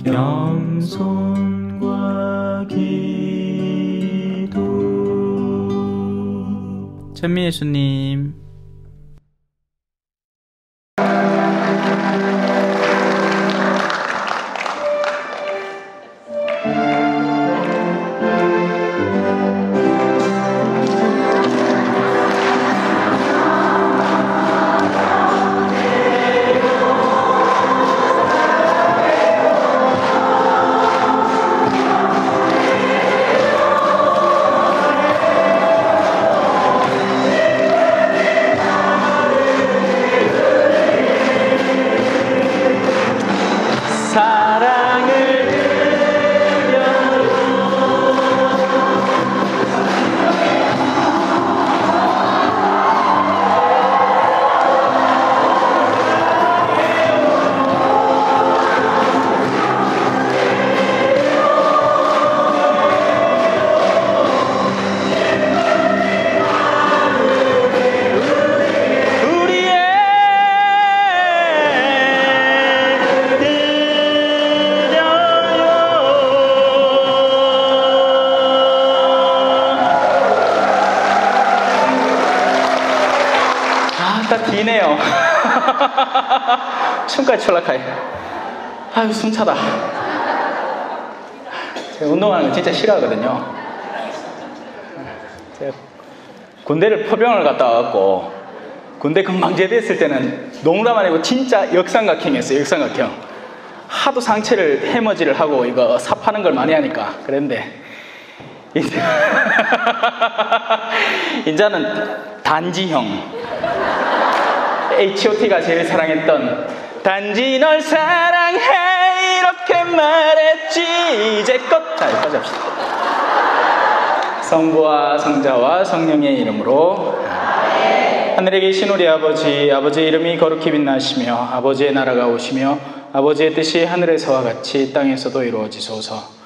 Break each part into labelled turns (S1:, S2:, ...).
S1: 겸손과 기도. 찬미 예수님.
S2: 기네요. 춤까지 출락하여. 아유, 숨차다. 제가 운동하는 거 진짜 싫어하거든요. 제가 군대를 포병을 갔다 와갖고 군대 금방 제대했을 때는 농담 아니고 진짜 역삼각형이었어요. 역삼각형. 하도 상체를 해머지를 하고 이거 삽하는 걸 많이 하니까 그랬는데 이제는 단지형. H.O.T가 제일 사랑했던 단지 널 사랑해 이렇게 말했지 이제껏. 자, 여기까지 합시다. 성부와 성자와 성령의 이름으로. 하늘에 계신 우리 아버지, 아버지의 이름이 거룩히 빛나시며 아버지의 나라가 오시며 아버지의 뜻이 하늘에서와 같이 땅에서도 이루어지소서.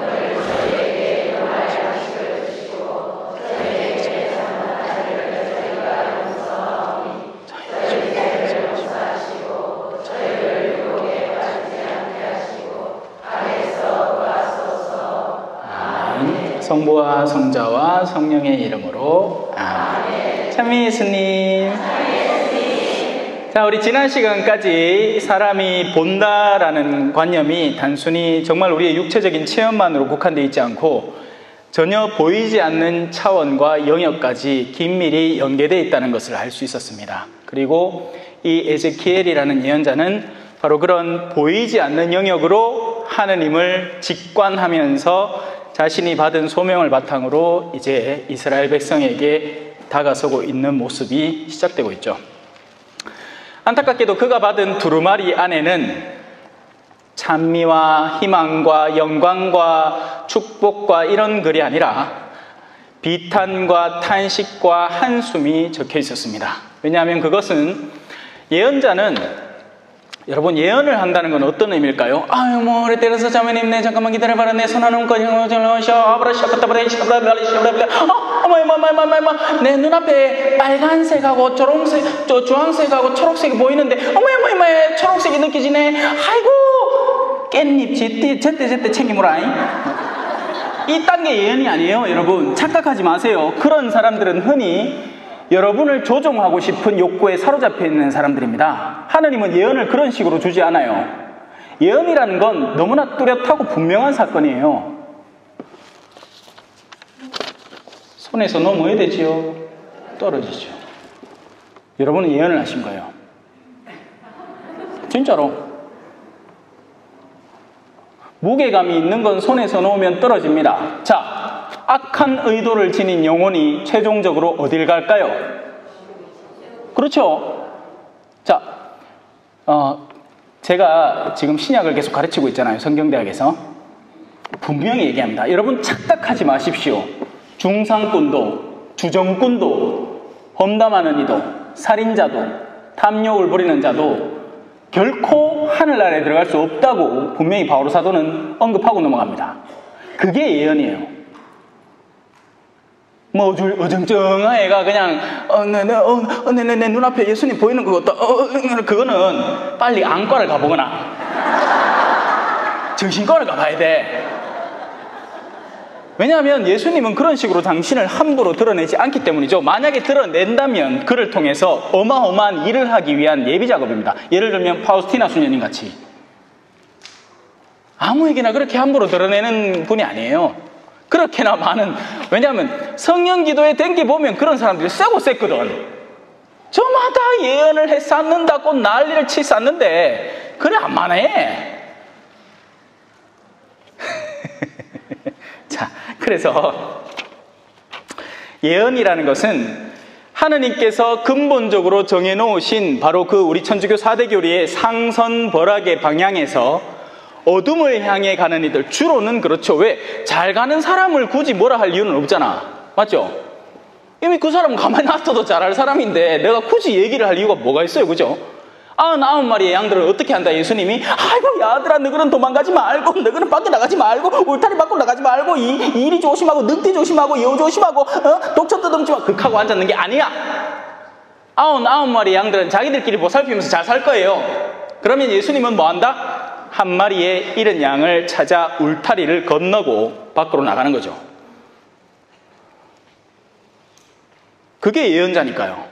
S2: 성부와 성자와 성령의 이름으로. 아멘. 찬미 예수님. 자, 우리 지난 시간까지 사람이 본다라는 관념이 단순히 정말 우리의 육체적인 체험만으로 국한되어 있지 않고 전혀 보이지 않는 차원과 영역까지 긴밀히 연계되어 있다는 것을 알 수 있었습니다. 그리고 이 에제키엘이라는 예언자는 바로 그런 보이지 않는 영역으로 하느님을 직관하면서 자신이 받은 소명을 바탕으로 이제 이스라엘 백성에게 다가서고 있는 모습이 시작되고 있죠. 안타깝게도 그가 받은 두루마리 안에는 찬미와 희망과 영광과 축복과 이런 글이 아니라 비탄과 탄식과 한숨이 적혀 있었습니다. 왜냐하면 그것은 예언자는, 여러분, 예언을 한다는 건 어떤 의미일까요? 아유, 뭐, 그래, 때려서 자매님, 네, 잠깐만 기다려봐라. 내 손 하는 거, 내 눈앞에 빨간색하고 초록색, 주황색하고 초록색이 보이는데, 초록색이 느껴지네. 아이고, 깻잎, 제때 챙기모라. 이딴 게 예언이 아니에요, 여러분. 착각하지 마세요. 그런 사람들은 흔히 여러분을 조종하고 싶은 욕구에 사로잡혀 있는 사람들입니다. 하느님은 예언을 그런 식으로 주지 않아요. 예언이라는 건 너무나 뚜렷하고 분명한 사건이에요. 손에서 넘어야 되지요. 떨어지죠. 여러분은 예언을 하신 거예요. 진짜로. 무게감이 있는 건 손에서 놓으면 떨어집니다. 자, 악한 의도를 지닌 영혼이 최종적으로 어딜 갈까요? 그렇죠? 자, 제가 지금 신약을 계속 가르치고 있잖아요. 성경대학에서. 분명히 얘기합니다. 여러분 착각하지 마십시오. 중상꾼도, 주정꾼도, 험담하는 이도, 살인자도, 탐욕을 부리는 자도 결코 하늘나라에 들어갈 수 없다고 분명히 바오로 사도는 언급하고 넘어갑니다. 그게 예언이에요. 뭐 어정쩡한 애가 그냥 내 눈앞에 예수님 보이는 것 같다. 그거는 빨리 안과를 가보거나 정신과를 가봐야 돼. 왜냐하면 예수님은 그런 식으로 당신을 함부로 드러내지 않기 때문이죠. 만약에 드러낸다면 그를 통해서 어마어마한 일을 하기 위한 예비 작업입니다. 예를 들면 파우스티나 수녀님 같이 아무에게나 그렇게 함부로 드러내는 분이 아니에요. 그렇게나 많은, 왜냐하면 성령 기도에 댕기 보면 그런 사람들이 세고 셌거든. 저마다 예언을 해 쌓는다고 난리를 치 쌓는데 그래 안 만해. 자, 그래서 예언이라는 것은 하느님께서 근본적으로 정해놓으신 바로 그 우리 천주교 4대 교리의 상선벌악의 방향에서 어둠을 향해 가는 이들, 주로는 그렇죠. 왜? 잘 가는 사람을 굳이 뭐라 할 이유는 없잖아. 맞죠? 이미 그 사람은 가만히 놔둬도 잘할 사람인데 내가 굳이 얘기를 할 이유가 뭐가 있어요, 그죠? 99마리의 양들을 어떻게 한다, 예수님이? 아이고, 야들아, 너희는 도망가지 말고, 너희는 밖에 나가지 말고, 울타리 밖으로 나가지 말고, 이리 조심하고, 늑대 조심하고, 여우 조심하고, 독초 뜯음지 마, 극하고 앉았는 게 아니야. 99마리의 양들은 자기들끼리 보살피면서 잘 살 거예요. 그러면 예수님은 뭐 한다? 한 마리의 잃은 양을 찾아 울타리를 건너고 밖으로 나가는 거죠. 그게 예언자니까요.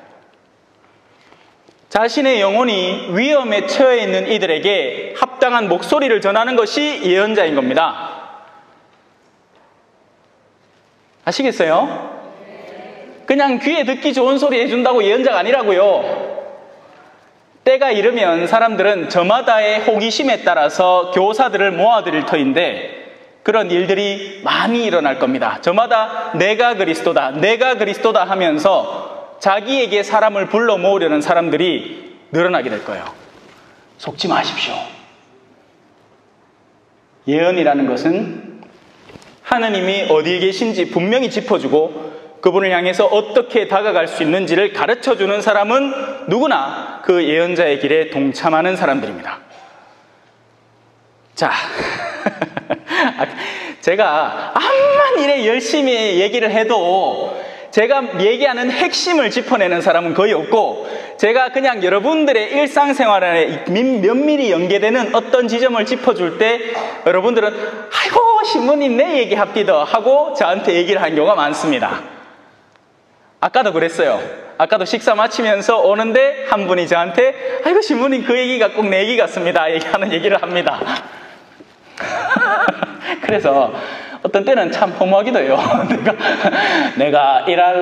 S2: 자신의 영혼이 위험에 처해 있는 이들에게 합당한 목소리를 전하는 것이 예언자인 겁니다. 아시겠어요? 그냥 귀에 듣기 좋은 소리 해준다고 예언자가 아니라고요. 때가 이르면 사람들은 저마다의 호기심에 따라서 교사들을 모아들일 터인데 그런 일들이 많이 일어날 겁니다. 저마다 내가 그리스도다, 내가 그리스도다 하면서 자기에게 사람을 불러 모으려는 사람들이 늘어나게 될 거예요. 속지 마십시오. 예언이라는 것은 하느님이 어디에 계신지 분명히 짚어주고 그분을 향해서 어떻게 다가갈 수 있는지를 가르쳐주는 사람은 누구나 그 예언자의 길에 동참하는 사람들입니다. 자, 제가 암만 이래 열심히 얘기를 해도 제가 얘기하는 핵심을 짚어내는 사람은 거의 없고 제가 그냥 여러분들의 일상생활에 면밀히 연계되는 어떤 지점을 짚어줄 때 여러분들은 아이고 신부님 내 얘기 합디더 하고 저한테 얘기를 한 경우가 많습니다. 아까도 그랬어요. 아까도 식사 마치면서 오는데 한 분이 저한테 아이고 신부님 그 얘기가 꼭 내 얘기 같습니다 얘기하는 얘기를 합니다. 그래서 어떤 때는 참 허무하기도 해요. 내가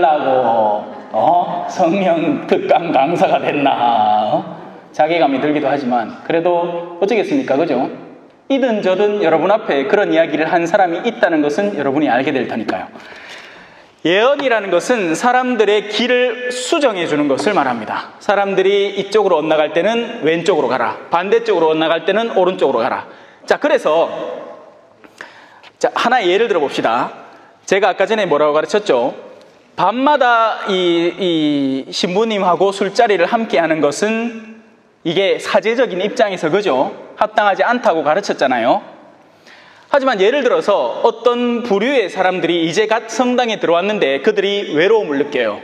S2: 일하려고 성령 특강 강사가 됐나 자괴감이 들기도 하지만 그래도 어쩌겠습니까, 그죠? 이든 저든 여러분 앞에 그런 이야기를 한 사람이 있다는 것은 여러분이 알게 될 테니까요. 예언이라는 것은 사람들의 길을 수정해 주는 것을 말합니다. 사람들이 이쪽으로 엇나갈 때는 왼쪽으로 가라, 반대쪽으로 엇나갈 때는 오른쪽으로 가라. 자, 그래서 하나의 예를 들어 봅시다. 제가 아까 전에 뭐라고 가르쳤죠? 밤마다 이 신부님하고 술자리를 함께 하는 것은 이게 사제적인 입장에서 그죠? 합당하지 않다고 가르쳤잖아요. 하지만 예를 들어서 어떤 부류의 사람들이 이제 갓 성당에 들어왔는데 그들이 외로움을 느껴요.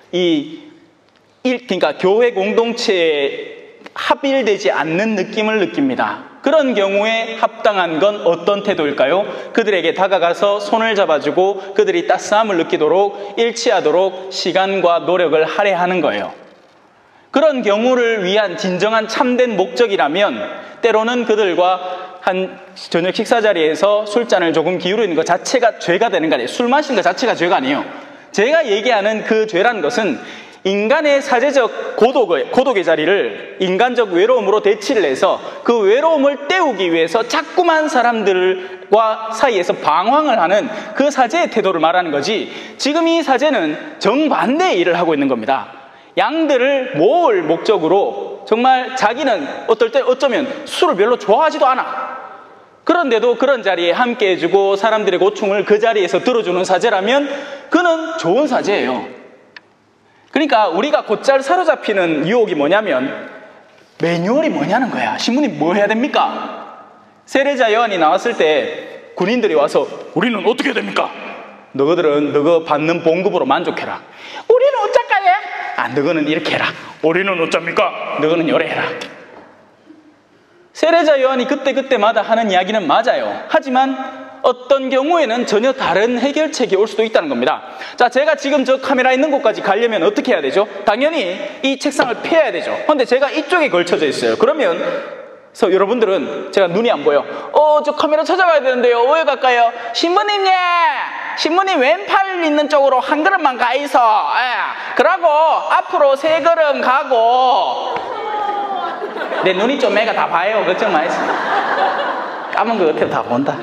S2: 그러니까 교회 공동체에 합일되지 않는 느낌을 느낍니다. 그런 경우에 합당한 건 어떤 태도일까요? 그들에게 다가가서 손을 잡아주고 그들이 따스함을 느끼도록 일치하도록 시간과 노력을 할애하는 거예요. 그런 경우를 위한 진정한 참된 목적이라면 때로는 그들과 한 저녁 식사 자리에서 술잔을 조금 기울이는 것 자체가 죄가 되는 거 아니에요. 술 마시는 것 자체가 죄가 아니에요. 제가 얘기하는 그 죄라는 것은 인간의 사제적 고독의 자리를 인간적 외로움으로 대치를 해서 그 외로움을 때우기 위해서 자꾸만 사람들과 사이에서 방황을 하는 그 사제의 태도를 말하는 거지, 지금 이 사제는 정반대의 일을 하고 있는 겁니다. 양들을 모을 목적으로 정말 자기는 어떨 때 어쩌면 술을 별로 좋아하지도 않아. 그런데도 그런 자리에 함께 해주고 사람들의 고충을 그 자리에서 들어주는 사제라면 그는 좋은 사제예요. 그러니까 우리가 곧잘 사로잡히는 유혹이 뭐냐면 매뉴얼이 뭐냐는 거야. 신부님 뭐 해야 됩니까? 세례자 요한이 나왔을 때 군인들이 와서 우리는 어떻게 해야 됩니까? 너희들은 너희 받는 봉급으로 만족해라. 우리는 어쩔까요? 너희는 이렇게 해라. 우리는 어쩝니까? 너희는 요래 해라. 세례자 요한이 그때그때마다 하는 이야기는 맞아요. 하지만 어떤 경우에는 전혀 다른 해결책이 올 수도 있다는 겁니다. 자, 제가 지금 저 카메라 있는 곳까지 가려면 어떻게 해야 되죠? 당연히 이 책상을 펴야 되죠. 근데 제가 이쪽에 걸쳐져 있어요. 그러면 여러분들은 제가 눈이 안 보여. 저 카메라 찾아가야 되는데요. 어디 갈까요? 신부님, 신부님 왼팔 있는 쪽으로 한 걸음만 가 있어. 그러고 앞으로 3걸음 가고. 내 눈이 좀 애가 다 봐요. 걱정 마세요. 까만 거 같아도 다 본다.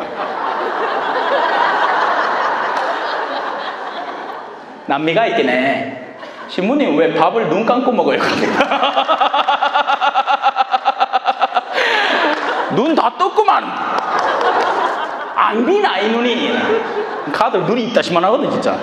S2: 남미가 있긴 해. 신부님 왜 밥을 눈 감고 먹어요? 눈 다 떴구만. 안 비나 이 눈이. 가들 눈이 있다시만 하거든 진짜.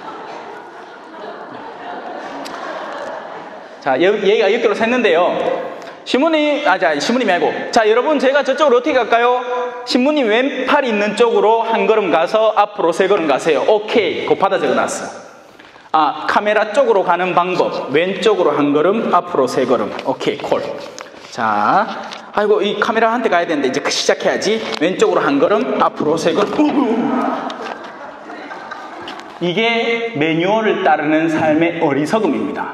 S2: 자, 얘가 여기로 샜는데요. 신부님이 아니고. 자, 여러분 제가 저쪽으로 어떻게 갈까요? 신부님 왼팔 있는 쪽으로 한 걸음 가서 앞으로 3걸음 가세요. 오케이. 그거 받아 적어놨어. 카메라 쪽으로 가는 방법. 왼쪽으로 한 걸음, 앞으로 3걸음. 오케이, 콜. 자, 아이고, 이 카메라한테 가야 되는데 이제 시작해야지. 왼쪽으로 한 걸음, 앞으로 3걸음. 이게 매뉴얼을 따르는 삶의 어리석음입니다.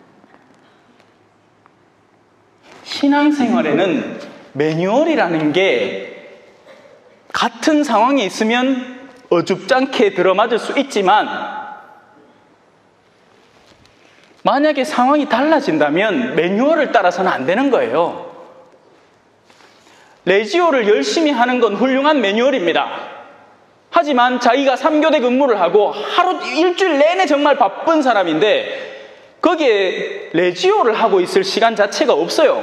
S2: 신앙생활에는 매뉴얼이라는 게 같은 상황에 있으면 어줍잖게 들어맞을 수 있지만 만약에 상황이 달라진다면 매뉴얼을 따라서는 안 되는 거예요. 레지오를 열심히 하는 건 훌륭한 매뉴얼입니다. 하지만 자기가 3교대 근무를 하고 하루 일주일 내내 정말 바쁜 사람인데 거기에 레지오를 하고 있을 시간 자체가 없어요.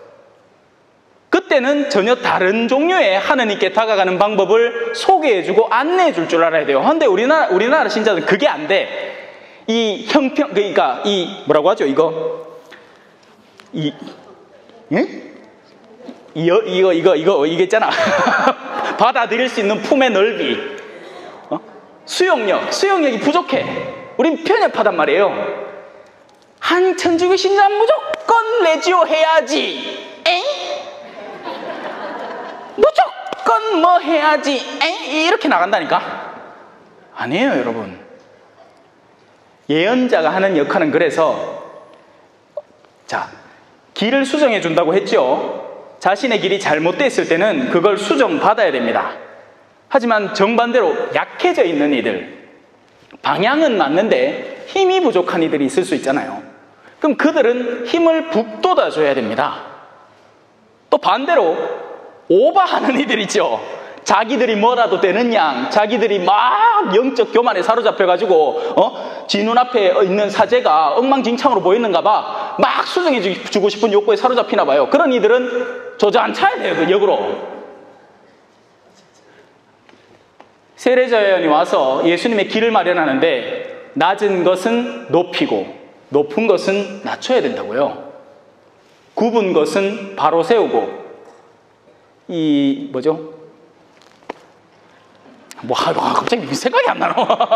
S2: 그때는 전혀 다른 종류의 하느님께 다가가는 방법을 소개해주고 안내해줄 줄 알아야 돼요. 그런데 우리나라 신자들은 그게 안 돼. 이 형평, 그러니까 이 뭐라고 하죠? 이거 이게 있잖아. 받아들일 수 있는 품의 넓이, 수용력이 부족해. 우린 편협하단 말이에요. 한 천주교 신자는 무조건 레지오 해야지. 무조건 뭐 해야지. 이렇게 나간다니까. 아니에요, 여러분. 예언자가 하는 역할은 그래서 자, 길을 수정해 준다고 했죠. 자신의 길이 잘못됐을 때는 그걸 수정받아야 됩니다. 하지만 정반대로 약해져 있는 이들, 방향은 맞는데 힘이 부족한 이들이 있을 수 있잖아요. 그럼 그들은 힘을 북돋아 줘야 됩니다. 또 반대로 오버하는 이들 있죠. 자기들이 뭐라도 되는 양, 자기들이 막 영적 교만에 사로잡혀가지고 지 눈앞에 있는 사제가 엉망진창으로 보이는가 봐. 막 수정해 주고 싶은 욕구에 사로잡히나 봐요. 그런 이들은 저자앉혀야 돼요, 그 역으로. 세례자 요한이 와서 예수님의 길을 마련하는데 낮은 것은 높이고 높은 것은 낮춰야 된다고요. 굽은 것은 바로 세우고 갑자기 생각이 안 나노.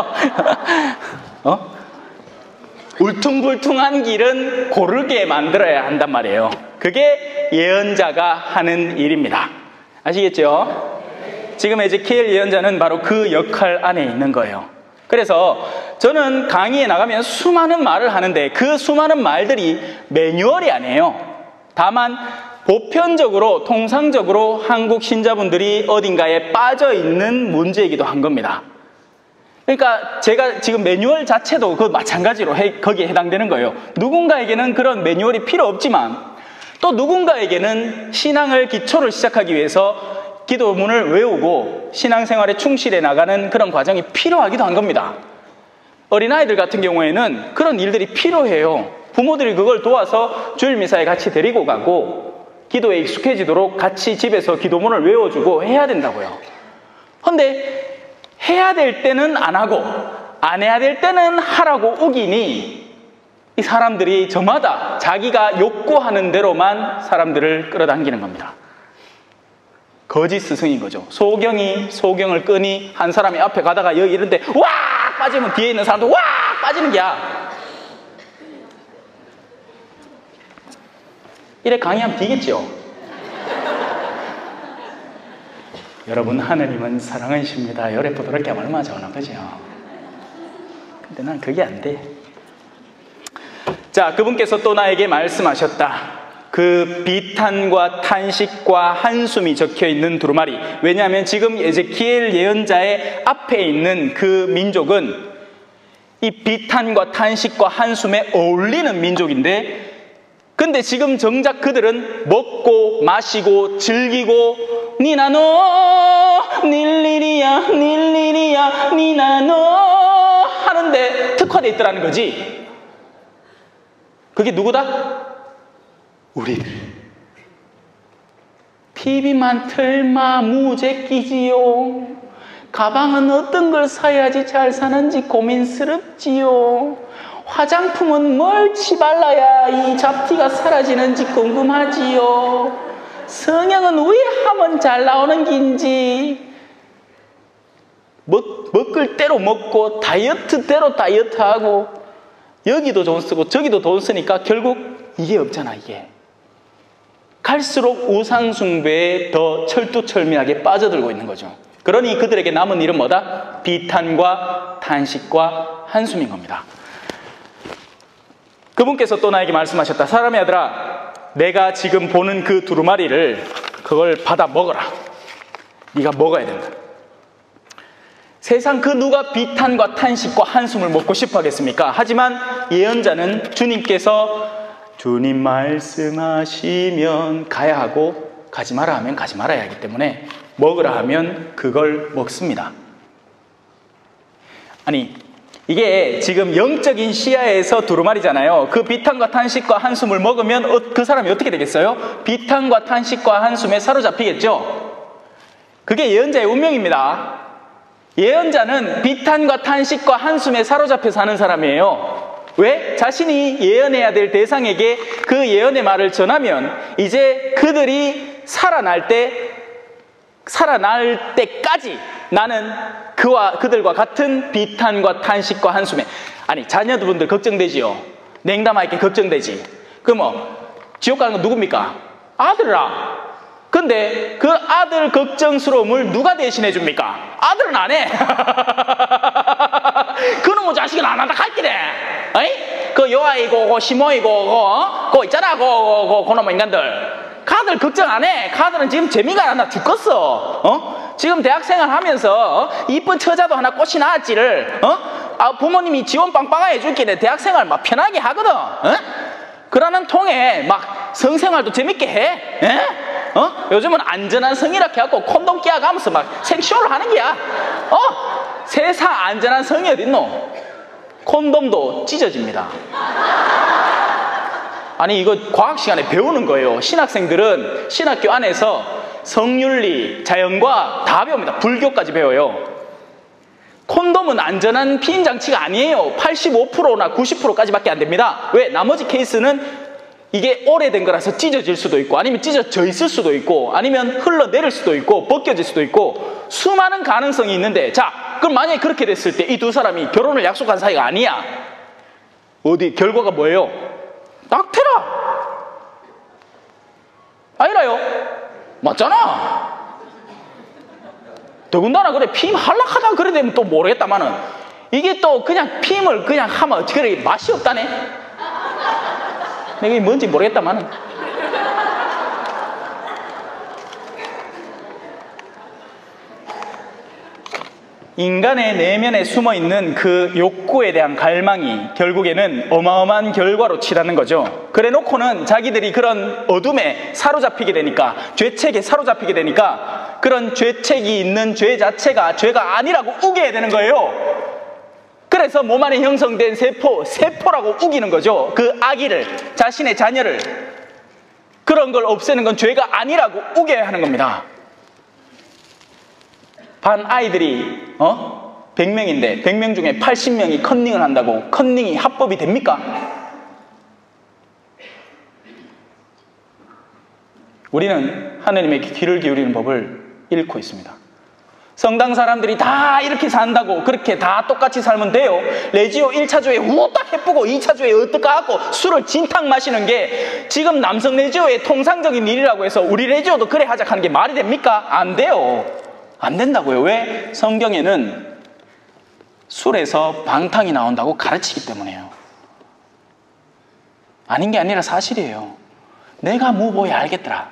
S2: 울퉁불퉁한 길은 고르게 만들어야 한단 말이에요. 그게 예언자가 하는 일입니다. 아시겠죠? 지금 에제키엘 예언자는 바로 그 역할 안에 있는 거예요. 그래서 저는 강의에 나가면 수많은 말을 하는데 그 수많은 말들이 매뉴얼이 아니에요. 다만 보편적으로, 통상적으로 한국 신자분들이 어딘가에 빠져 있는 문제이기도 한 겁니다. 그러니까 제가 지금 매뉴얼 자체도 그 마찬가지로 거기에 해당되는 거예요. 누군가에게는 그런 매뉴얼이 필요 없지만 또 누군가에게는 신앙을 기초를 시작하기 위해서 기도문을 외우고 신앙생활에 충실해 나가는 그런 과정이 필요하기도 한 겁니다. 어린아이들 같은 경우에는 그런 일들이 필요해요. 부모들이 그걸 도와서 주일 미사에 같이 데리고 가고 기도에 익숙해지도록 같이 집에서 기도문을 외워주고 해야 된다고요. 그런데 해야 될 때는 안 하고 안 해야 될 때는 하라고 우기니 이 사람들이 저마다 자기가 욕구하는 대로만 사람들을 끌어당기는 겁니다. 거짓 스승인 거죠. 소경을 끄니 한 사람이 앞에 가다가 여기 이런데 와 빠지면 뒤에 있는 사람도 와 빠지는 게야. 이래 강의하면 되겠죠. 여러분, 하느님은 사랑하십니다. 열애 부드럽게 하면 얼마나 좋나, 그죠? 근데 난 그게 안 돼. 자, 그분께서 또 나에게 말씀하셨다. 그 비탄과 탄식과 한숨이 적혀 있는 두루마리. 왜냐하면 지금 에제키엘 예언자의 앞에 있는 그 민족은 이 비탄과 탄식과 한숨에 어울리는 민족인데, 근데 지금 정작 그들은 먹고 마시고 즐기고 니나노 닐리리야 닐리리야 니나노 하는데 특화되어 있더라는 거지. 그게 누구다? 우리들. TV만 틀마 무제끼지요. 가방은 어떤 걸 사야지 잘 사는지 고민스럽지요. 화장품은 뭘 치발라야 이 잡티가 사라지는지 궁금하지요. 성형은 왜 하면 잘 나오는 긴지. 먹을 대로 먹고 다이어트대로 다이어트하고 여기도 돈 쓰고 저기도 돈 쓰니까 결국 이게 없잖아. 이게 갈수록 우상숭배에 더 철두철미하게 빠져들고 있는 거죠. 그러니 그들에게 남은 일은 뭐다? 비탄과 탄식과 한숨인 겁니다. 그분께서 또 나에게 말씀하셨다. 사람의 아들아, 내가 지금 보는 그 두루마리를 그걸 받아 먹어라. 네가 먹어야 된다. 세상 그 누가 비탄과 탄식과 한숨을 먹고 싶어 하겠습니까? 하지만 예언자는 주님께서 주님 말씀하시면 가야 하고 가지 마라 하면 가지 말아야 하기 때문에 먹으라 하면 그걸 먹습니다. 아니, 이게 지금 영적인 시야에서 두루마리잖아요. 그 비탄과 탄식과 한숨을 먹으면 그 사람이 어떻게 되겠어요? 비탄과 탄식과 한숨에 사로잡히겠죠? 그게 예언자의 운명입니다. 예언자는 비탄과 탄식과 한숨에 사로잡혀 사는 사람이에요. 왜? 자신이 예언해야 될 대상에게 그 예언의 말을 전하면 이제 그들이 살아날 때까지 나는 그들과 같은 비탄과 탄식과 한숨에. 아니, 자녀분들 걱정되지요. 냉담하게 걱정되지. 지옥 가는 건 누굽니까? 아들이라. 근데 그 아들 걱정스러움을 누가 대신해 줍니까? 아들은 안 해. 그놈의 자식은 안 한다 할 기래. 그 요아이고 시모이고 그거 있잖아. 그놈의 인간들. 가들 걱정 안 해. 가들은 지금 재미가 안 나 죽겠어. 지금 대학생활 하면서 이쁜 처자도 하나 꽃이 나왔지를 부모님이 지원 빵빵하게 해줄게 대학생활 막 편하게 하거든. 그러는 통에 막 성생활도 재밌게 해. 요즘은 안전한 성이라 해갖고 콘돔 끼어가면서 막 섹슈얼을 하는 게야. 세상 안전한 성이 어딨노? 콘돔도 찢어집니다. 아니, 이거 과학 시간에 배우는 거예요. 신학생들은 신학교 안에서 성윤리, 자연과학 다 배웁니다. 불교까지 배워요. 콘돔은 안전한 피임 장치가 아니에요. 85%나 90%까지밖에 안 됩니다. 왜? 나머지 케이스는 이게 오래된 거라서 찢어질 수도 있고 아니면 찢어져 있을 수도 있고 아니면 흘러내릴 수도 있고 벗겨질 수도 있고 수많은 가능성이 있는데, 자, 그럼 만약에 그렇게 됐을 때 이 두 사람이 결혼을 약속한 사이가 아니야. 결과가 뭐예요? 낙태라. 아니라요? 맞잖아. 더군다나 그래 피임 할락하다가 그래 되면 또 모르겠다마는 이게 또 그냥 피임을 그냥 하면 그래 맛이 없다네. 이게 뭔지 모르겠다마는. 인간의 내면에 숨어있는 그 욕구에 대한 갈망이 결국에는 어마어마한 결과로 치닫는 거죠. 그래 놓고는 자기들이 그런 어둠에 사로잡히게 되니까, 죄책에 사로잡히게 되니까 그런 죄책이 있는 죄 자체가 죄가 아니라고 우겨야 되는 거예요. 그래서 몸 안에 형성된 세포라고 우기는 거죠. 그 아기를, 자신의 자녀를. 그런 걸 없애는 건 죄가 아니라고 우겨야 하는 겁니다. 반 아이들이 100명인데 100명 중에 80명이 컨닝을 한다고 컨닝이 합법이 됩니까? 우리는 하느님의 귀를 기울이는 법을 잃고 있습니다. 성당 사람들이 다 이렇게 산다고 그렇게 다 똑같이 살면 돼요? 레지오 1차 조에 후딱 해쁘고 2차 조에 어떡하고 술을 진탕 마시는 게 지금 남성 레지오의 통상적인 일이라고 해서 우리 레지오도 그래 하자 하는 게 말이 됩니까? 안 돼요. 안 된다고요. 왜? 성경에는 술에서 방탕이 나온다고 가르치기 때문에요. 아닌 게 아니라 사실이에요. 내가 무보야 알겠더라.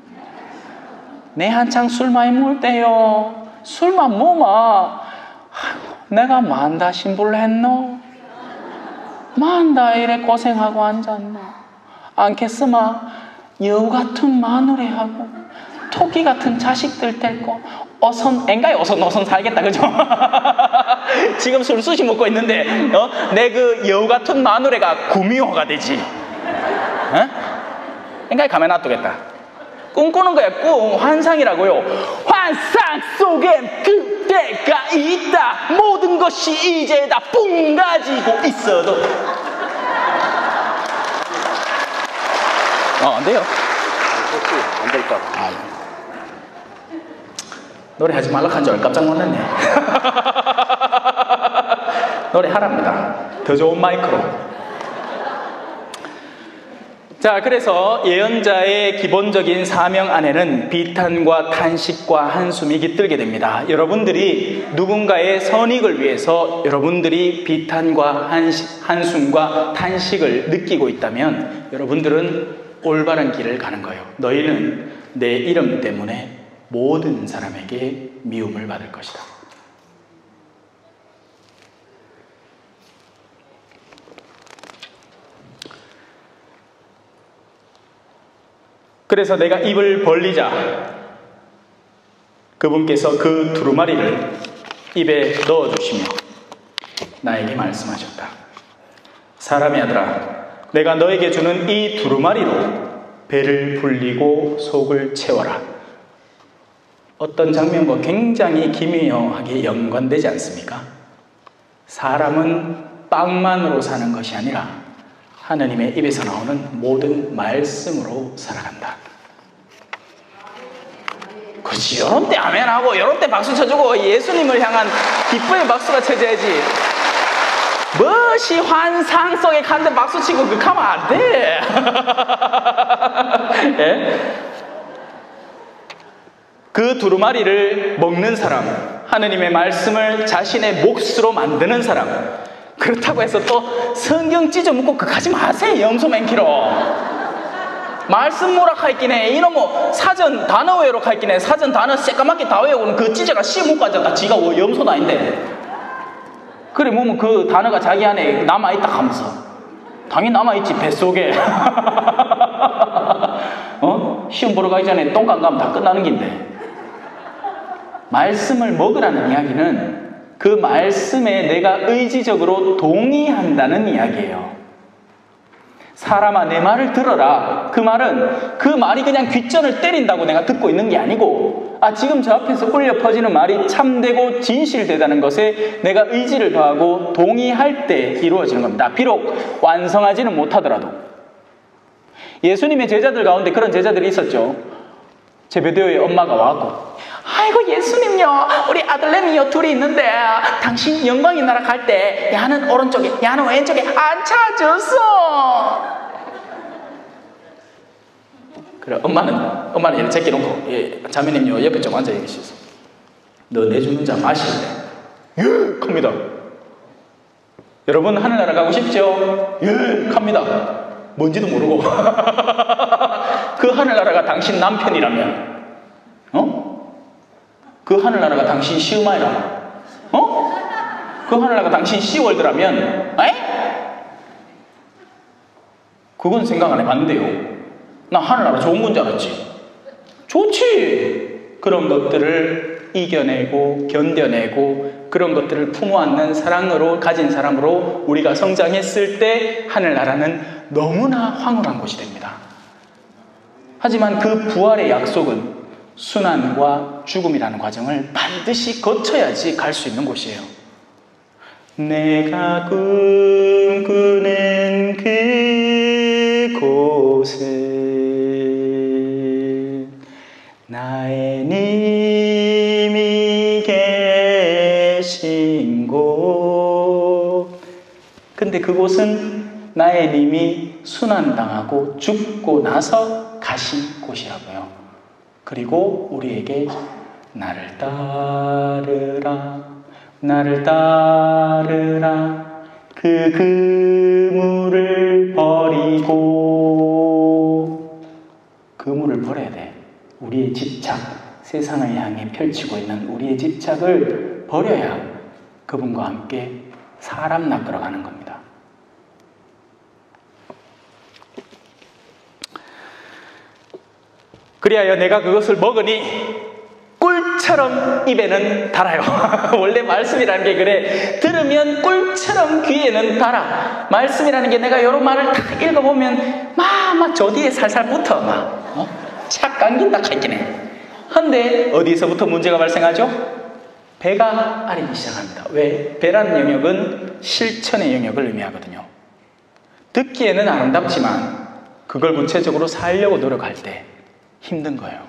S2: 내 한창 술 많이 먹을 때요. 술만 먹으면 내가 만다 신불을 했노? 만다 이래 고생하고 앉았노? 않겠으마 여우 같은 마누라하고 토끼 같은 자식들 데리고 어선 살겠다, 그죠? 지금 술수시 먹고 있는데, 내 그 여우 같은 마누라가 구미호가 되지. 앵가에 가면 놔두겠다. 꿈꾸는 거야, 꿈. 환상이라고요. 환상 속엔 그때가 있다. 모든 것이 이제 다 뿡 가지고 있어도. 안 돼요.
S3: 안 될까?
S2: 노래하지 말라 한 줄 깜짝 놀랐네. 노래하랍니다. 더 좋은 마이크로. 자, 그래서 예언자의 기본적인 사명 안에는 비탄과 탄식과 한숨이 깃들게 됩니다. 여러분들이 누군가의 선익을 위해서 여러분들이 비탄과 한숨과 탄식을 느끼고 있다면 여러분들은 올바른 길을 가는 거예요. 너희는 내 이름 때문에 모든 사람에게 미움을 받을 것이다. 그래서 내가 입을 벌리자 그분께서 그 두루마리를 입에 넣어주시며 나에게 말씀하셨다. 사람의 아들아, 내가 너에게 주는 이 두루마리로 배를 불리고 속을 채워라. 어떤 장면과 굉장히 기묘하게 연관되지 않습니까? 사람은 빵만으로 사는 것이 아니라 하느님의 입에서 나오는 모든 말씀으로 살아간다. 그렇지. 이런 때 아멘하고 이런 때 박수 쳐주고 예수님을 향한 기쁨의 박수가 쳐져야지. 무엇이 환상 속에 간데 박수 치고 그렇게 하면 안 돼. 예? 그 두루마리를 먹는 사람, 하느님의 말씀을 자신의 몫으로 만드는 사람, 그렇다고 해서 또 성경 찢어 묶고 그거 하지 마세요. 염소 맨키로. 말씀 뭐라 할긴 해. 이놈 뭐 사전 단어 외우러 할긴 해. 사전 단어 새까맣게 다 외우고는 그 찢어가 씨 묶고 앉았다. 지가 염소도 아닌데. 그래 뭐면 그 단어가 자기 안에 남아있다 하면서. 당연히 남아있지 뱃속에. 시험 보러 가기 전에 똥강 가면 다 끝나는 긴데. 말씀을 먹으라는 이야기는 그 말씀에 내가 의지적으로 동의한다는 이야기예요. 사람아 내 말을 들어라. 그 말은 그 말이 그냥 귓전을 때린다고 내가 듣고 있는 게 아니고 지금 저 앞에서 울려 퍼지는 말이 참되고 진실되다는 것에 내가 의지를 더하고 동의할 때 이루어지는 겁니다. 비록 완성하지는 못하더라도. 예수님의 제자들 가운데 그런 제자들이 있었죠. 제베데오의 엄마가 와갖고 아이고 예수님요, 우리 아들내미요 둘이 있는데 당신 영광의 나라 갈 때 야는 오른쪽에 야는 왼쪽에 앉혀줬어. 그래 엄마는 얘를 제껴놓고 자매님요 옆에 좀 앉아 계시소. 너 내주는 자 마실래? 예 갑니다. 여러분 하늘나라 가고 싶죠? 예 갑니다. 뭔지도 모르고 그 하늘나라가 당신 남편이라면 그 하늘나라가 당신 시어머니라면 그 하늘나라가 당신 시월드라면 그건 생각 안 해봤는데요. 나 하늘나라 좋은 건 줄 알았지. 좋지. 그런 것들을 이겨내고 견뎌내고 그런 것들을 품어안는 사랑으로 가진 사람으로 우리가 성장했을 때 하늘나라는 너무나 황홀한 곳이 됩니다. 하지만 그 부활의 약속은 순환과 죽음이라는 과정을 반드시 거쳐야지 갈 수 있는 곳이에요. 내가 꿈꾸는 그곳은 나의 님이 계신 곳. 근데 그곳은 나의 님이 순환당하고 죽고 나서 가신 곳이라고요. 그리고 우리에게 나를 따르라 나를 따르라 그 그물을 버리고 그물을 버려야 돼. 우리의 집착, 세상을 향해 펼치고 있는 우리의 집착을 버려야 그분과 함께 사람 낚으러 가는 겁니다. 그리하여 내가 그것을 먹으니 꿀처럼 입에는 달아요. 원래 말씀이라는 게 그래. 들으면 꿀처럼 귀에는 달아. 말씀이라는 게 내가 여러 말을 딱 읽어보면 막 저 뒤에 살살 붙어. 착 감긴다 했기네. 근데 어디서부터 문제가 발생하죠? 배가 아리기 시작합니다. 왜? 배라는 영역은 실천의 영역을 의미하거든요. 듣기에는 아름답지만 그걸 구체적으로 살려고 노력할 때 힘든 거예요.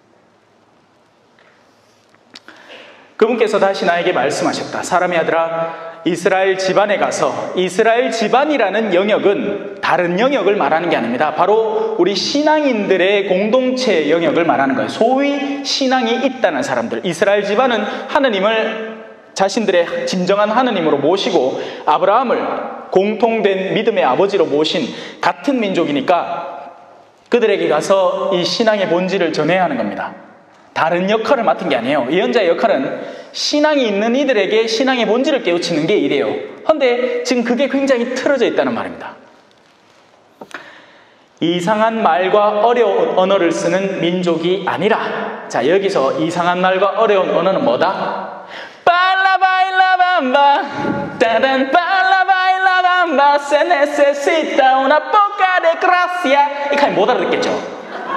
S2: 그분께서 다시 나에게 말씀하셨다. 사람의 아들아, 이스라엘 집안에 가서, 이스라엘 집안이라는 영역은 다른 영역을 말하는 게 아닙니다. 바로 우리 신앙인들의 공동체 영역을 말하는 거예요. 소위 신앙이 있다는 사람들. 이스라엘 집안은 하느님을 자신들의 진정한 하느님으로 모시고 아브라함을 공통된 믿음의 아버지로 모신 같은 민족이니까 그들에게 가서 이 신앙의 본질을 전해야 하는 겁니다. 다른 역할을 맡은 게 아니에요. 예언자의 역할은 신앙이 있는 이들에게 신앙의 본질을 깨우치는 게 일이에요. 그런데 지금 그게 굉장히 틀어져 있다는 말입니다. 이상한 말과 어려운 언어를 쓰는 민족이 아니라, 자, 여기서 이상한 말과 어려운 언어는 뭐다? 빨라바일라밤바 따단 빨라바일라밤바 se necesita una poca de gracia. 이 칸이 못 알아듣겠죠?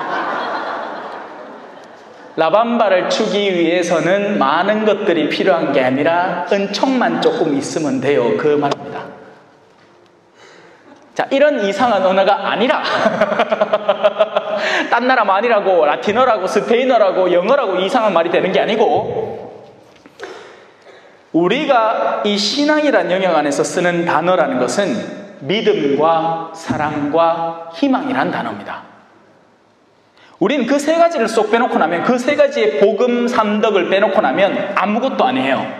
S2: 라밤바를 추기 위해서는 많은 것들이 필요한 게 아니라 은총만 조금 있으면 돼요. 그 말입니다. 자, 이런 이상한 언어가 아니라 딴 나라 말이라고 라틴어라고 스페인어라고 영어라고 이상한 말이 되는 게 아니고 우리가 이 신앙이라는 영역 안에서 쓰는 단어라는 것은 믿음과 사랑과 희망이란 단어입니다. 우리는 그 세 가지를 쏙 빼놓고 나면, 그 세 가지의 복음 삼덕을 빼놓고 나면 아무것도 아니에요.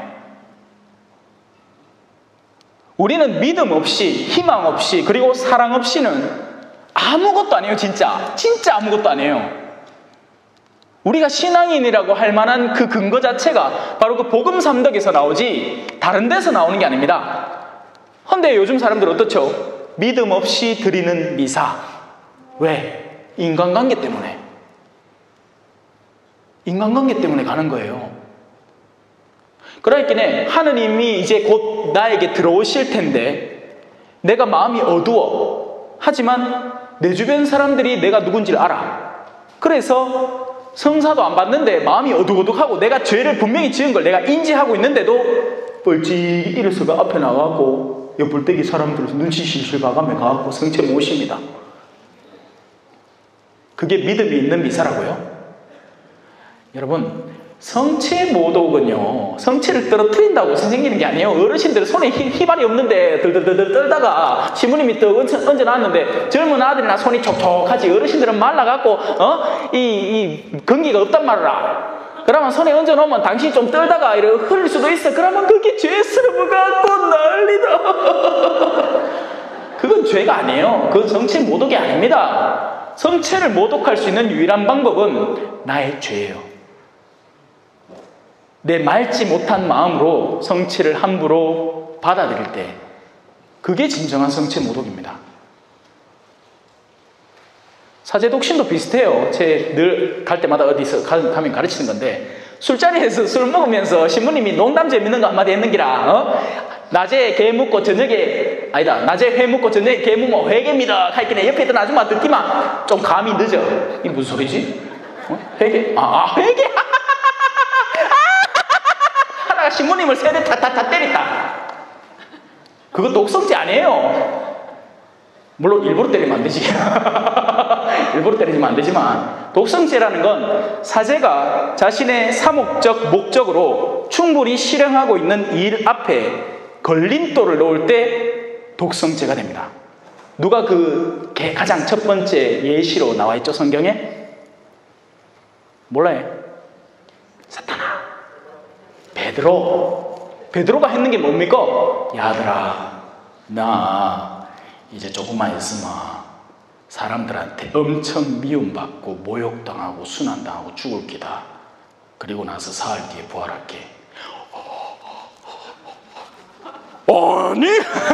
S2: 우리는 믿음 없이, 희망 없이, 그리고 사랑 없이는 아무것도 아니에요. 진짜 아무것도 아니에요. 우리가 신앙인이라고 할 만한 그 근거 자체가 바로 그 복음 삼덕에서 나오지 다른 데서 나오는 게 아닙니다. 그런데 요즘 사람들 어떻죠? 믿음 없이 드리는 미사. 왜? 인간관계 때문에. 인간관계 때문에 가는 거예요. 그러니까 하느님이 이제 곧 나에게 들어오실 텐데 내가 마음이 어두워. 하지만 내 주변 사람들이 내가 누군지를 알아. 그래서 성사도 안 받는데 마음이 어둑어둑하고 내가 죄를 분명히 지은 걸 내가 인지하고 있는데도 뻘찍 일어서가 앞에 나가고 옆불떼기 사람들 눈치 실실 봐가며 가고 성체 모십니다. 그게 믿음이 있는 미사라고요? 여러분, 성체 모독은요, 성체를 떨어뜨린다고 생기는 게 아니에요. 어르신들 손에 휘발이 없는데 들들들들 떨다가 시부님이 떡 얹어놨는데 젊은 아들이나 손이 촉촉하지. 어르신들은 말라갖고 이 건기가 없단 말이라. 그러면 손에 얹어놓으면 당신이 좀 떨다가 이렇게 흘릴 수도 있어. 그러면 그게 죄스러워갖고 난리다. 그건 죄가 아니에요. 그건 성체 모독이 아닙니다. 성체를 모독할 수 있는 유일한 방법은 나의 죄예요. 내 맑지 못한 마음으로 성체를 함부로 받아들일 때 그게 진정한 성체 모독입니다. 사제 독신도 비슷해요. 제 늘 갈 때마다 어디서 가면 가르치는 건데 술자리에서 술 먹으면서 신부님이 농담 재밌는 거 한마디 했는기라. 낮에 개 묻고 저녁에 낮에 회 묻고 저녁에 개 묻으면 회개입니다. 하여튼 옆에 있던 아줌마 듣기만 좀 감이 늦어. 이게 무슨 소리지? 회개? 회개? 하다가 신부님을 세대 타타타 때렸다. 그거 독성죄 아니에요. 물론 일부러 때리면 안 되지. 일부러 때리면 안 되지만 독성죄라는 건 사제가 자신의 사목적 목적으로 충분히 실행하고 있는 일 앞에 걸림돌을 놓을 때 독성죄가 됩니다. 누가 그 가장 첫 번째 예시로 나와 있죠, 성경에? 몰라요. 사탄아. 베드로가 했는 게 뭡니까? 야들아, 나 이제 조금만 있으면 사람들한테 엄청 미움받고 모욕당하고 순환당하고 죽을 기다. 그리고 나서 사흘 뒤에 부활할게. 아니?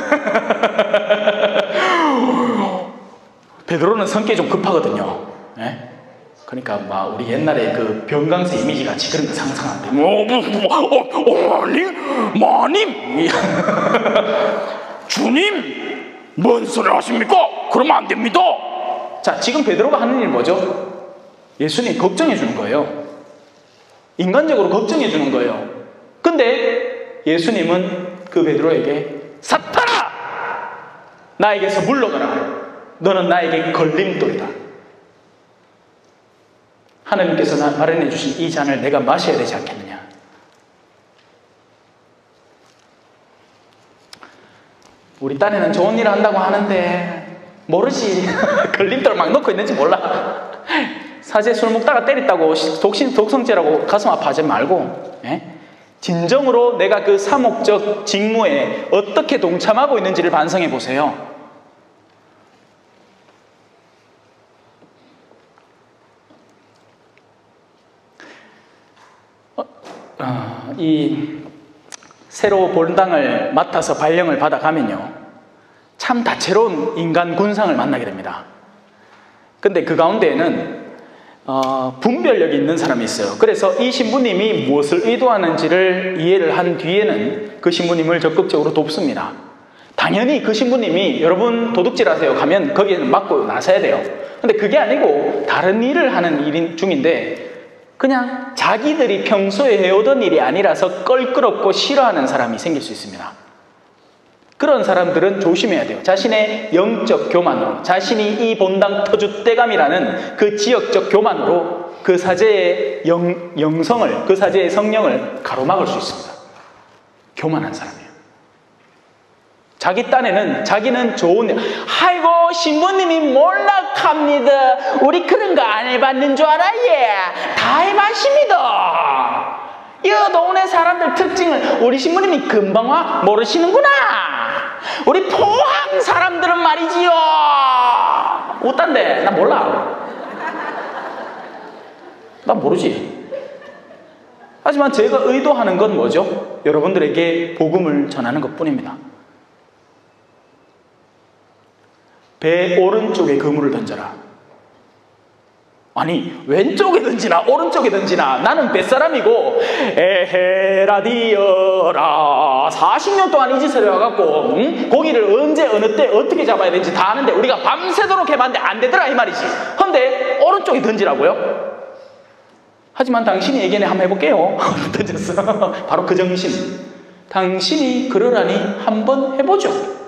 S2: 베드로는 성격이 좀 급하거든요. 네? 그러니까 막 우리 옛날에 그 병강세 이미지 같이 그런 거 상상한대. 아니, 마님, 주님, 뭔 소리 하십니까? 그러면 안 됩니다. 자, 지금 베드로가 하는 일 뭐죠? 예수님 걱정해 주는 거예요. 인간적으로 걱정해 주는 거예요. 근데 예수님은 그 베드로에게 사탄아! 나에게서 물러가라. 너는 나에게 걸림돌이다. 하나님께서 마련해 주신 이 잔을 내가 마셔야 되지 않겠느냐. 우리 딴에는 좋은 일을 한다고 하는데 모르지. 걸림돌 막 넣고 있는지 몰라. 사제 술 먹다가 때렸다고 독성죄라고 가슴 아파하지 말고, 진정으로 내가 그 사목적 직무에 어떻게 동참하고 있는지를 반성해 보세요. 이 새로 본당을 맡아서 발령을 받아가면요, 참 다채로운 인간 군상을 만나게 됩니다. 근데 그 가운데에는 분별력이 있는 사람이 있어요. 그래서 이 신부님이 무엇을 의도하는지를 이해를 한 뒤에는 그 신부님을 적극적으로 돕습니다. 당연히 그 신부님이 여러분 도둑질하세요 가면 거기에는 맞고 나서야 돼요. 근데 그게 아니고 다른 일을 하는 일인 중인데 그냥 자기들이 평소에 해오던 일이 아니라서 껄끄럽고 싫어하는 사람이 생길 수 있습니다. 그런 사람들은 조심해야 돼요. 자신의 영적 교만으로, 자신이 이 본당 터줏대감이라는 그 지역적 교만으로 그 사제의 영성을, 그 사제의 성령을 가로막을 수 있습니다. 교만한 사람이에요. 자기 딴에는 자기는 좋은 일, 아이고 신부님이 몰락합니다. 우리 그런 거 안 해봤는 줄 알아? 예, 다 해봤습니다. 이 동네 사람들 특징을 우리 신부님이 금방 와 모르시는구나. 우리 포항 사람들은 말이지요. 어떤데? 나 몰라. 나 모르지. 하지만 제가 의도하는 건 뭐죠? 여러분들에게 복음을 전하는 것 뿐입니다. 배 오른쪽에 그물을 던져라. 아니 왼쪽에 던지나 오른쪽에 던지나 나는 뱃사람이고 에헤라디어라 40년 동안 이 짓을 해와갖고 고기를 언제 어느 때 어떻게 잡아야 되는지 다 아는데 우리가 밤새도록 해봤는데 안 되더라 이 말이지. 근데 오른쪽에 던지라고요? 하지만 당신이 얘기해 한번 해볼게요. 던졌어. 바로 그 정신. 당신이 그러라니 한번 해보죠.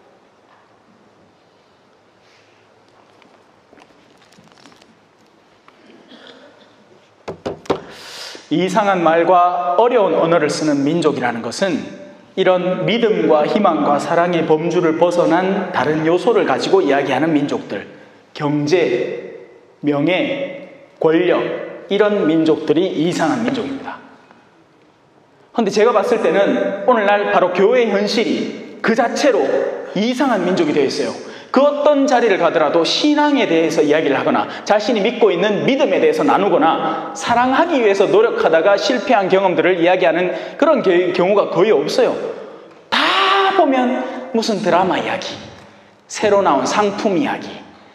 S2: 이상한 말과 어려운 언어를 쓰는 민족이라는 것은 이런 믿음과 희망과 사랑의 범주를 벗어난 다른 요소를 가지고 이야기하는 민족들, 경제, 명예, 권력, 이런 민족들이 이상한 민족입니다. 그런데 제가 봤을 때는 오늘날 바로 교회의 현실이 그 자체로 이상한 민족이 되어 있어요. 그 어떤 자리를 가더라도 신앙에 대해서 이야기를 하거나 자신이 믿고 있는 믿음에 대해서 나누거나 사랑하기 위해서 노력하다가 실패한 경험들을 이야기하는 그런 경우가 거의 없어요. 다 보면 무슨 드라마 이야기, 새로 나온 상품 이야기,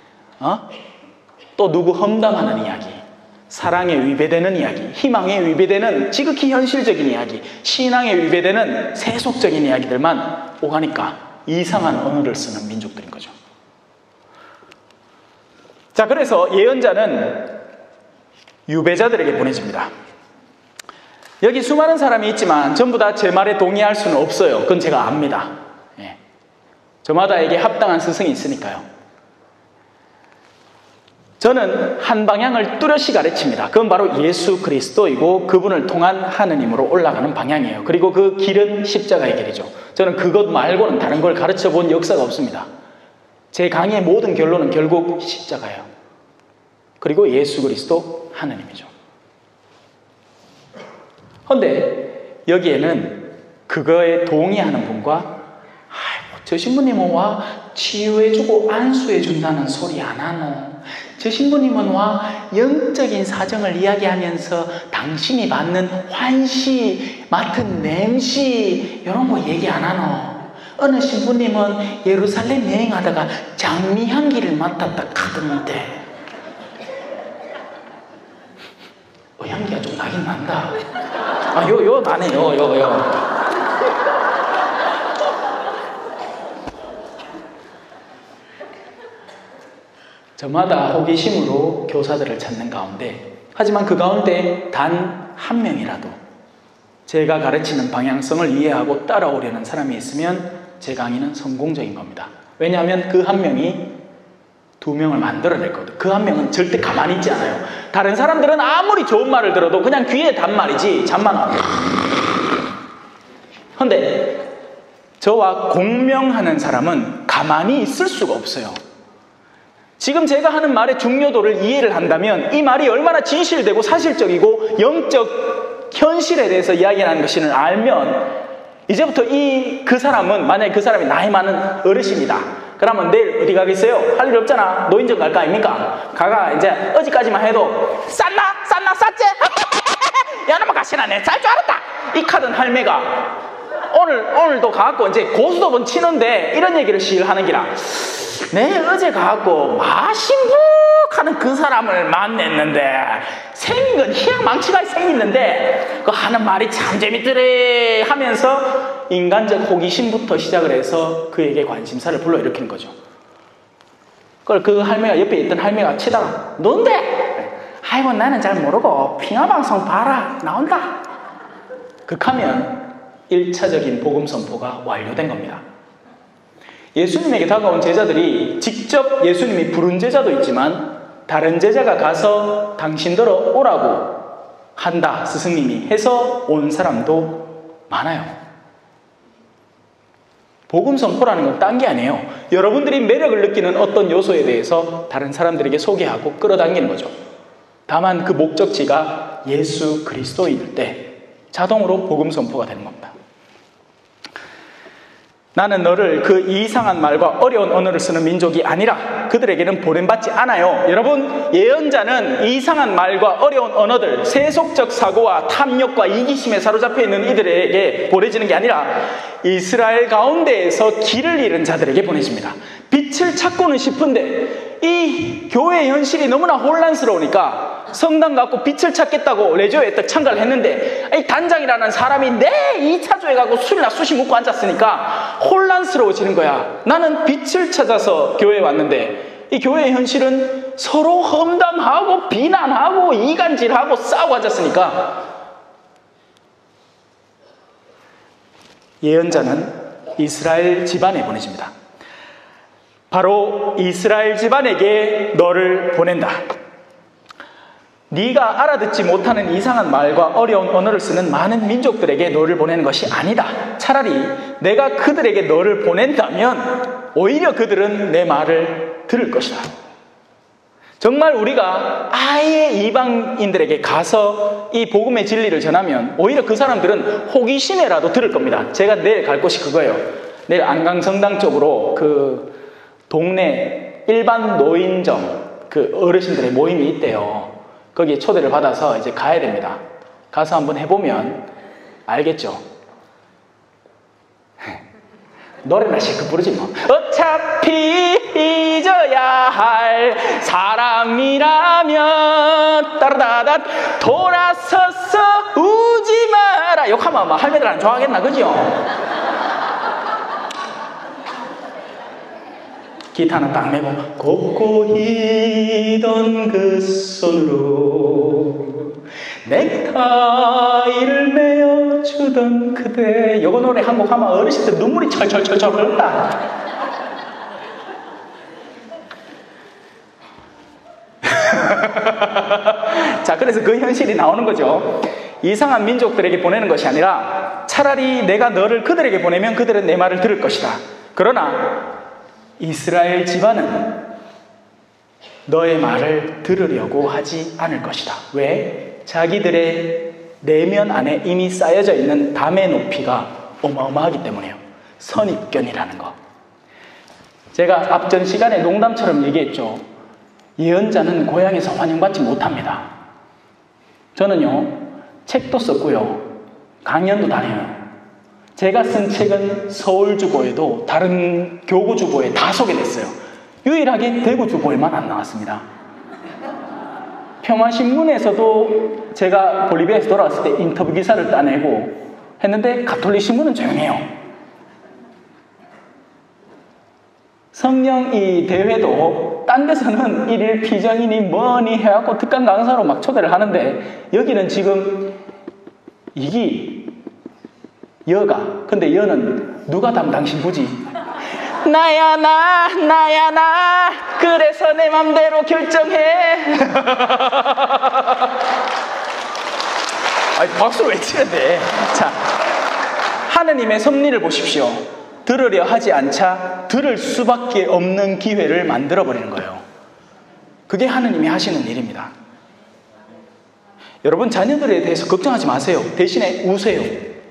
S2: 또 누구 험담하는 이야기, 사랑에 위배되는 이야기, 희망에 위배되는 지극히 현실적인 이야기, 신앙에 위배되는 세속적인 이야기들만 오가니까 이상한 언어를 쓰는 민족들인 거죠. 자, 그래서 예언자는 유배자들에게 보내집니다. 여기 수많은 사람이 있지만 전부 다 제 말에 동의할 수는 없어요. 그건 제가 압니다. 저마다에게 합당한 스승이 있으니까요. 저는 한 방향을 뚜렷이 가르칩니다. 그건 바로 예수 그리스도이고 그분을 통한 하느님으로 올라가는 방향이에요. 그리고 그 길은 십자가의 길이죠. 저는 그것 말고는 다른 걸 가르쳐 본 역사가 없습니다. 제 강의의 모든 결론은 결국 십자가예요. 그리고 예수 그리스도 하느님이죠. 근데 여기에는 그거에 동의하는 분과 아이고, 저 신부님은 와 치유해주고 안수해준다는 소리 안 하노. 저 신부님은 와 영적인 사정을 이야기하면서 당신이 받는 환시, 맡은 냄새 이런 거 얘기 안 하노. 어느 신부님은 예루살렘 여행하다가 장미 향기를 맡았다 하던데 향기가 좀 나긴 난다. 요 나네 요. 저마다 호기심으로 교사들을 찾는 가운데, 하지만 그 가운데 단 한 명이라도 제가 가르치는 방향성을 이해하고 따라오려는 사람이 있으면 제 강의는 성공적인 겁니다. 왜냐하면 그 한 명이 두 명을 만들어냈거든. 그 한 명은 절대 가만히 있지 않아요. 다른 사람들은 아무리 좋은 말을 들어도 그냥 귀에 단 말이지 잠만 와. 그런데 저와 공명하는 사람은 가만히 있을 수가 없어요. 지금 제가 하는 말의 중요도를 이해를 한다면 이 말이 얼마나 진실되고 사실적이고 영적 현실에 대해서 이야기하는 것인을 알면 이제부터 그 사람은, 만약에 그 사람이 나이 많은 어르신이다. 그러면 내일 어디 가겠어요? 할 일 없잖아. 노인정 갈 거 아닙니까? 가가 이제 어제까지만 해도 쌌나? 쌌지? 야, 너무 가시나? 내 잘 줄 알았다. 이 카든 할매가 오늘도 가갖고 이제 고수도번 치는데 이런 얘기를 시일 하는 기라. 내 어제 가갖고 마신북하는 그 사람을 만났는데 생긴 건 희망망치가 생겼는데 그 하는 말이 참 재밌더래 하면서 인간적 호기심부터 시작을 해서 그에게 관심사를 불러일으키는 거죠. 그걸 그 할매가, 옆에 있던 할매가 치다가 뭔데? 아이고 나는 잘 모르고 핑화방송 봐라 나온다. 극하면 1차적인 복음 선포가 완료된 겁니다. 예수님에게 다가온 제자들이 직접 예수님이 부른 제자도 있지만 다른 제자가 가서 당신들어 오라고 한다 스승님이 해서 온 사람도 많아요. 복음 선포라는 건 딴 게 아니에요. 여러분들이 매력을 느끼는 어떤 요소에 대해서 다른 사람들에게 소개하고 끌어당기는 거죠. 다만 그 목적지가 예수 그리스도일 때 자동으로 복음 선포가 되는 겁니다. 나는 너를 그 이상한 말과 어려운 언어를 쓰는 민족이 아니라 그들에게는 보냄받지 않아요. 여러분, 예언자는 이상한 말과 어려운 언어들, 세속적 사고와 탐욕과 이기심에 사로잡혀 있는 이들에게 보내지는 게 아니라 이스라엘 가운데에서 길을 잃은 자들에게 보내집니다. 빛을 찾고는 싶은데 이 교회의 현실이 너무나 혼란스러우니까 성당 갖고 빛을 찾겠다고 레조에 딱 참가를 했는데 이 단장이라는 사람이 내 2차조에 가고 술이나 쑤시 먹고 앉았으니까 혼란스러워지는 거야. 나는 빛을 찾아서 교회에 왔는데 이 교회의 현실은 서로 험담하고 비난하고 이간질하고 싸우고 앉았으니까 예언자는 이스라엘 집안에 보내집니다. 바로 이스라엘 집안에게 너를 보낸다. 네가 알아듣지 못하는 이상한 말과 어려운 언어를 쓰는 많은 민족들에게 너를 보내는 것이 아니다. 차라리 내가 그들에게 너를 보낸다면 오히려 그들은 내 말을 들을 것이다. 정말 우리가 아예 이방인들에게 가서 이 복음의 진리를 전하면 오히려 그 사람들은 호기심에라도 들을 겁니다. 제가 내일 갈 곳이 그거예요. 내일 안강성당 쪽으로 그 동네 일반 노인정 그 어르신들의 모임이 있대요. 거기에 초대를 받아서 이제 가야 됩니다. 가서 한번 해보면 알겠죠. 노래나 실컷 부르지 뭐. 어차피 잊어야 할 사람이라면 따라다다 돌아서서 우지 마라. 욕하면 막 할매들 안 좋아하겠나 그죠? 기타는 딱 메고 곱고 희던 그 손으로 넥타이를 메어주던 그대. 요거 노래 한 곡 하면 어르신들 눈물이 철철철철 흐른다. 자, 그래서 그 현실이 나오는 거죠. 이상한 민족들에게 보내는 것이 아니라 차라리 내가 너를 그들에게 보내면 그들은 내 말을 들을 것이다. 그러나 이스라엘 집안은 너의 말을 들으려고 하지 않을 것이다. 왜? 자기들의 내면 안에 이미 쌓여져 있는 담의 높이가 어마어마하기 때문이에요. 선입견이라는 거. 제가 앞전 시간에 농담처럼 얘기했죠. 예언자는 고향에서 환영받지 못합니다. 저는요, 책도 썼고요, 강연도 다녀요. 제가 쓴 책은 서울주보에도 다른 교구주보에 다 소개됐어요. 유일하게 대구주보에만 안 나왔습니다. 평화신문에서도 제가 볼리비아에서 돌아왔을 때 인터뷰 기사를 따내고 했는데 가톨릭신문은 조용해요. 성령 이 대회도 딴 데서는 일일 피정이니 뭐니 해갖고 특강 강사로 막 초대를 하는데 여기는 지금 이기 여가, 근데 여는 누가 담당 신부지? 나야 나 그래서 내 맘대로 결정해. 아니, 박수를 왜 치는데? 자, 하느님의 섭리를 보십시오. 들으려 하지 않자 들을 수밖에 없는 기회를 만들어버리는 거예요. 그게 하느님이 하시는 일입니다. 여러분, 자녀들에 대해서 걱정하지 마세요. 대신에 우세요.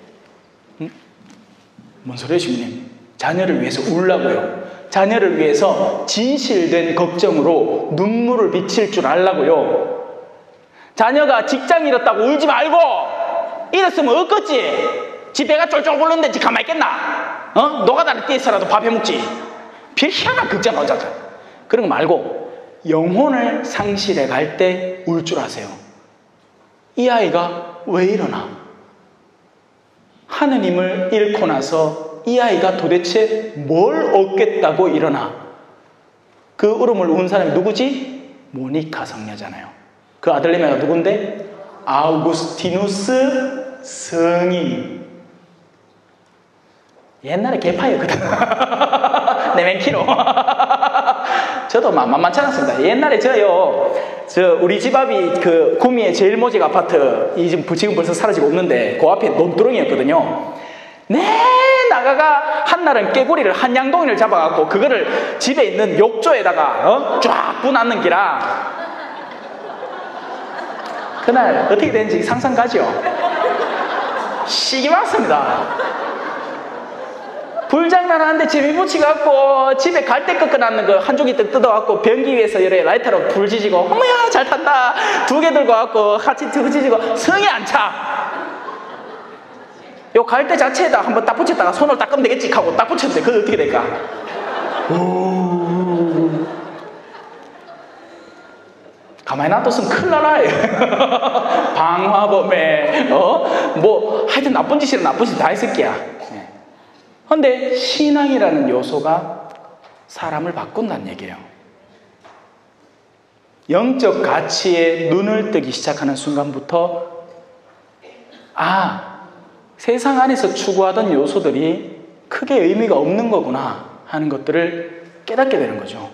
S2: 뭔 소리예요, 주님? 자녀를 위해서 울라고요. 자녀를 위해서 진실된 걱정으로 눈물을 비칠 줄 알라고요. 자녀가 직장 잃었다고 울지 말고, 잃었으면 얻겠지. 지 배가 쫄쫄 굴렀는데 지 가만히 있겠나? 노가다를 떼서라도 밥 해먹지. 별 희한한 극장 나오잖아. 그런 거 말고 영혼을 상실해 갈 때 울 줄 아세요. 이 아이가 왜 이러나? 하느님을 잃고 나서 이 아이가 도대체 뭘 얻겠다고 일어나? 그 울음을 운 사람이 누구지? 모니카 성녀잖아요. 그 아들내미가 누군데? 아우구스티누스 성인. 옛날에 개파였거든. 네멘키로. 저도 만만치 않았습니다. 옛날에 우리 집 앞이 그 구미의 제일 모직 아파트, 지금 벌써 사라지고 없는데, 그 앞에 논두렁이었거든요. 나가가 한날은 깨구리를 한 양동이를 잡아갖고 그거를 집에 있는 욕조에다가 쫙 부놨는 기라. 그날 어떻게 됐는지 상상 가죠? 시기 맞습니다. 불장난하는데 재미 붙이갖고 집에 갈대 꺾어놨는 거 한 조기 떡 뜯어갖고 변기 위에서 이래 라이터로 불 지지고, 어머야 잘 탄다 2개 들고 갖고 같이 지지고 성이 안 차. 요 갈대 자체에다 한번 딱 붙였다가 손을 닦으면 되겠지 하고 딱 붙였는데 그거 어떻게 될까? 가만히 놔뒀으면 큰일 나라. 방화범에 뭐 하여튼 나쁜 짓이라 나쁜 짓 다 했을 게야. 그런데 신앙이라는 요소가 사람을 바꾼다는 얘기예요. 영적 가치에 눈을 뜨기 시작하는 순간부터 세상 안에서 추구하던 요소들이 크게 의미가 없는 거구나 하는 것들을 깨닫게 되는 거죠.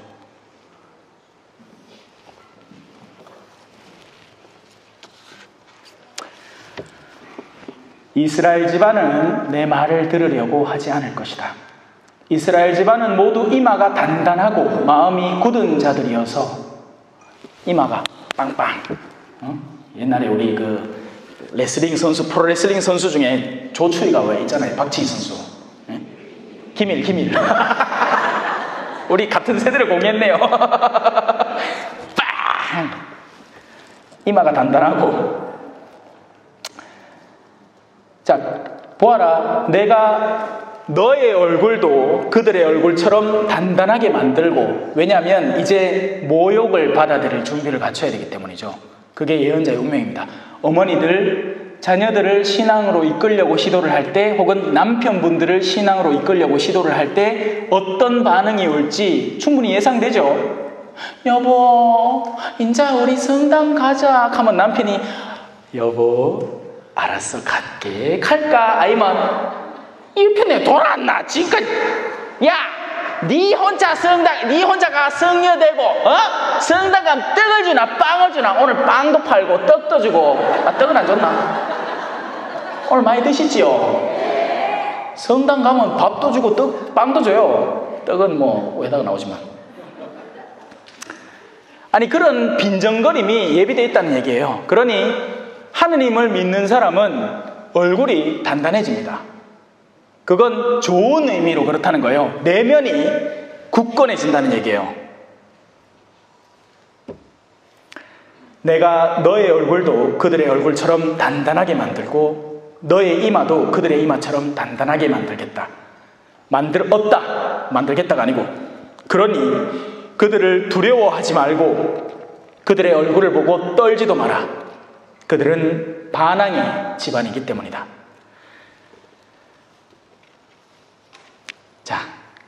S2: 이스라엘 집안은 내 말을 들으려고 하지 않을 것이다. 이스라엘 집안은 모두 이마가 단단하고 마음이 굳은 자들이어서, 이마가 빵빵. 옛날에 우리 그 레슬링 선수, 프로레슬링 선수 중에 조추리가 왜 있잖아요. 박지희 선수. 기밀. 우리 같은 세대를 공유했네요. 빵! 이마가 단단하고. 자, 보아라. 내가 너의 얼굴도 그들의 얼굴처럼 단단하게 만들고, 왜냐하면 이제 모욕을 받아들일 준비를 갖춰야 되기 때문이죠. 그게 예언자의 운명입니다. 어머니들, 자녀들을 신앙으로 이끌려고 시도를 할 때, 혹은 남편분들을 신앙으로 이끌려고 시도를 할 때 어떤 반응이 올지 충분히 예상되죠. 여보, 인자 우리 성당 가자 하면 남편이 여보 알았어 갈게 갈까? 아니면 이 편에 돌아왔나 지금까지. 야, 니 혼자가 성녀 되고 성당 가면 떡을 주나 빵을 주나? 오늘 빵도 팔고 떡도 주고. 떡은 안 줬나? 오늘 많이 드시지요? 성당 가면 밥도 주고 빵도 줘요. 떡은 뭐 외다가 나오지만. 아니, 그런 빈정거림이 예비되어 있다는 얘기예요. 그러니 하느님을 믿는 사람은 얼굴이 단단해집니다. 그건 좋은 의미로 그렇다는 거예요. 내면이 굳건해진다는 얘기예요. 내가 너의 얼굴도 그들의 얼굴처럼 단단하게 만들고 너의 이마도 그들의 이마처럼 단단하게 만들겠다. 만들겠다가 아니고, 그러니 그들을 두려워하지 말고 그들의 얼굴을 보고 떨지도 마라. 그들은 반항의 집안이기 때문이다. 자,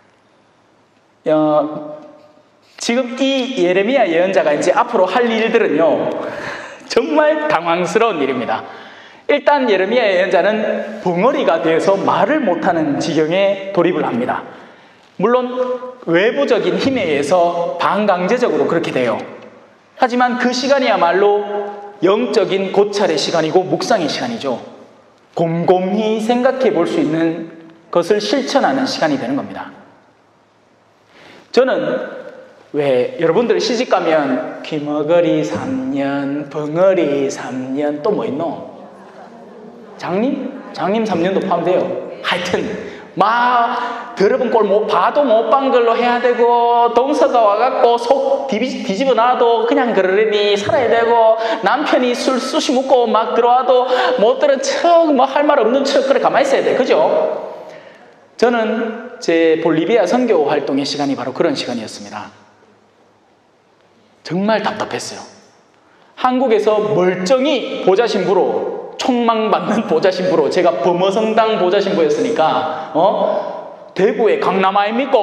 S2: 지금 이 예레미야 예언자가 이제 앞으로 할 일들은요, 정말 당황스러운 일입니다. 일단 예레미야 예언자는 벙어리가 되어서 말을 못하는 지경에 돌입을 합니다. 물론 외부적인 힘에 의해서 반강제적으로 그렇게 돼요. 하지만 그 시간이야말로 영적인 고찰의 시간이고 묵상의 시간이죠. 곰곰이 생각해 볼 수 있는 것을 실천하는 시간이 되는 겁니다. 저는 왜 여러분들 시집가면 귀머거리 3년, 벙어리 3년, 또 뭐 있노? 장님 3년도 포함돼요. 하여튼 막 더러운 꼴 봐도 못 본 걸로 해야 되고, 동서가 와갖고 속 뒤집어 놔도 그냥 그러려니 살아야 되고, 남편이 술 쑤시 묻고 막 들어와도 못 들은 척, 뭐 할 말 없는 척 그래 가만히 있어야 돼. 그죠? 저는 제 볼리비아 선교 활동의 시간이 바로 그런 시간이었습니다. 정말 답답했어요. 한국에서 멀쩡히 보좌신부로, 총망받는 보좌신부로, 제가 범어성당 보좌신부였으니까 대구의 강남 아닙니까?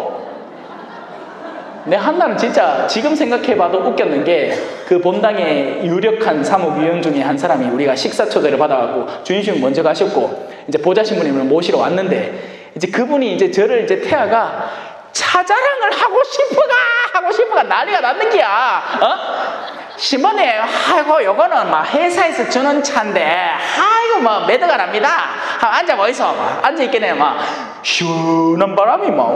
S2: 내 한날은 진짜 지금 생각해봐도 웃겼는 게, 그 본당의 유력한 사목위원 중에 한 사람이 우리가 식사 초대를 받아갖고 주인님 먼저 가셨고 이제 보좌신부님을 모시러 왔는데, 이제 그분이 이제 저를 이제 태아가 차자랑을 하고 싶어가 난리가 났는 기야. 신부님, 아이고 요거는 막 회사에서 주는 차인데, 아이고 뭐 매드가 납니다. 앉아 보이소. 앉아 있겠네. 막 시원한 바람이 막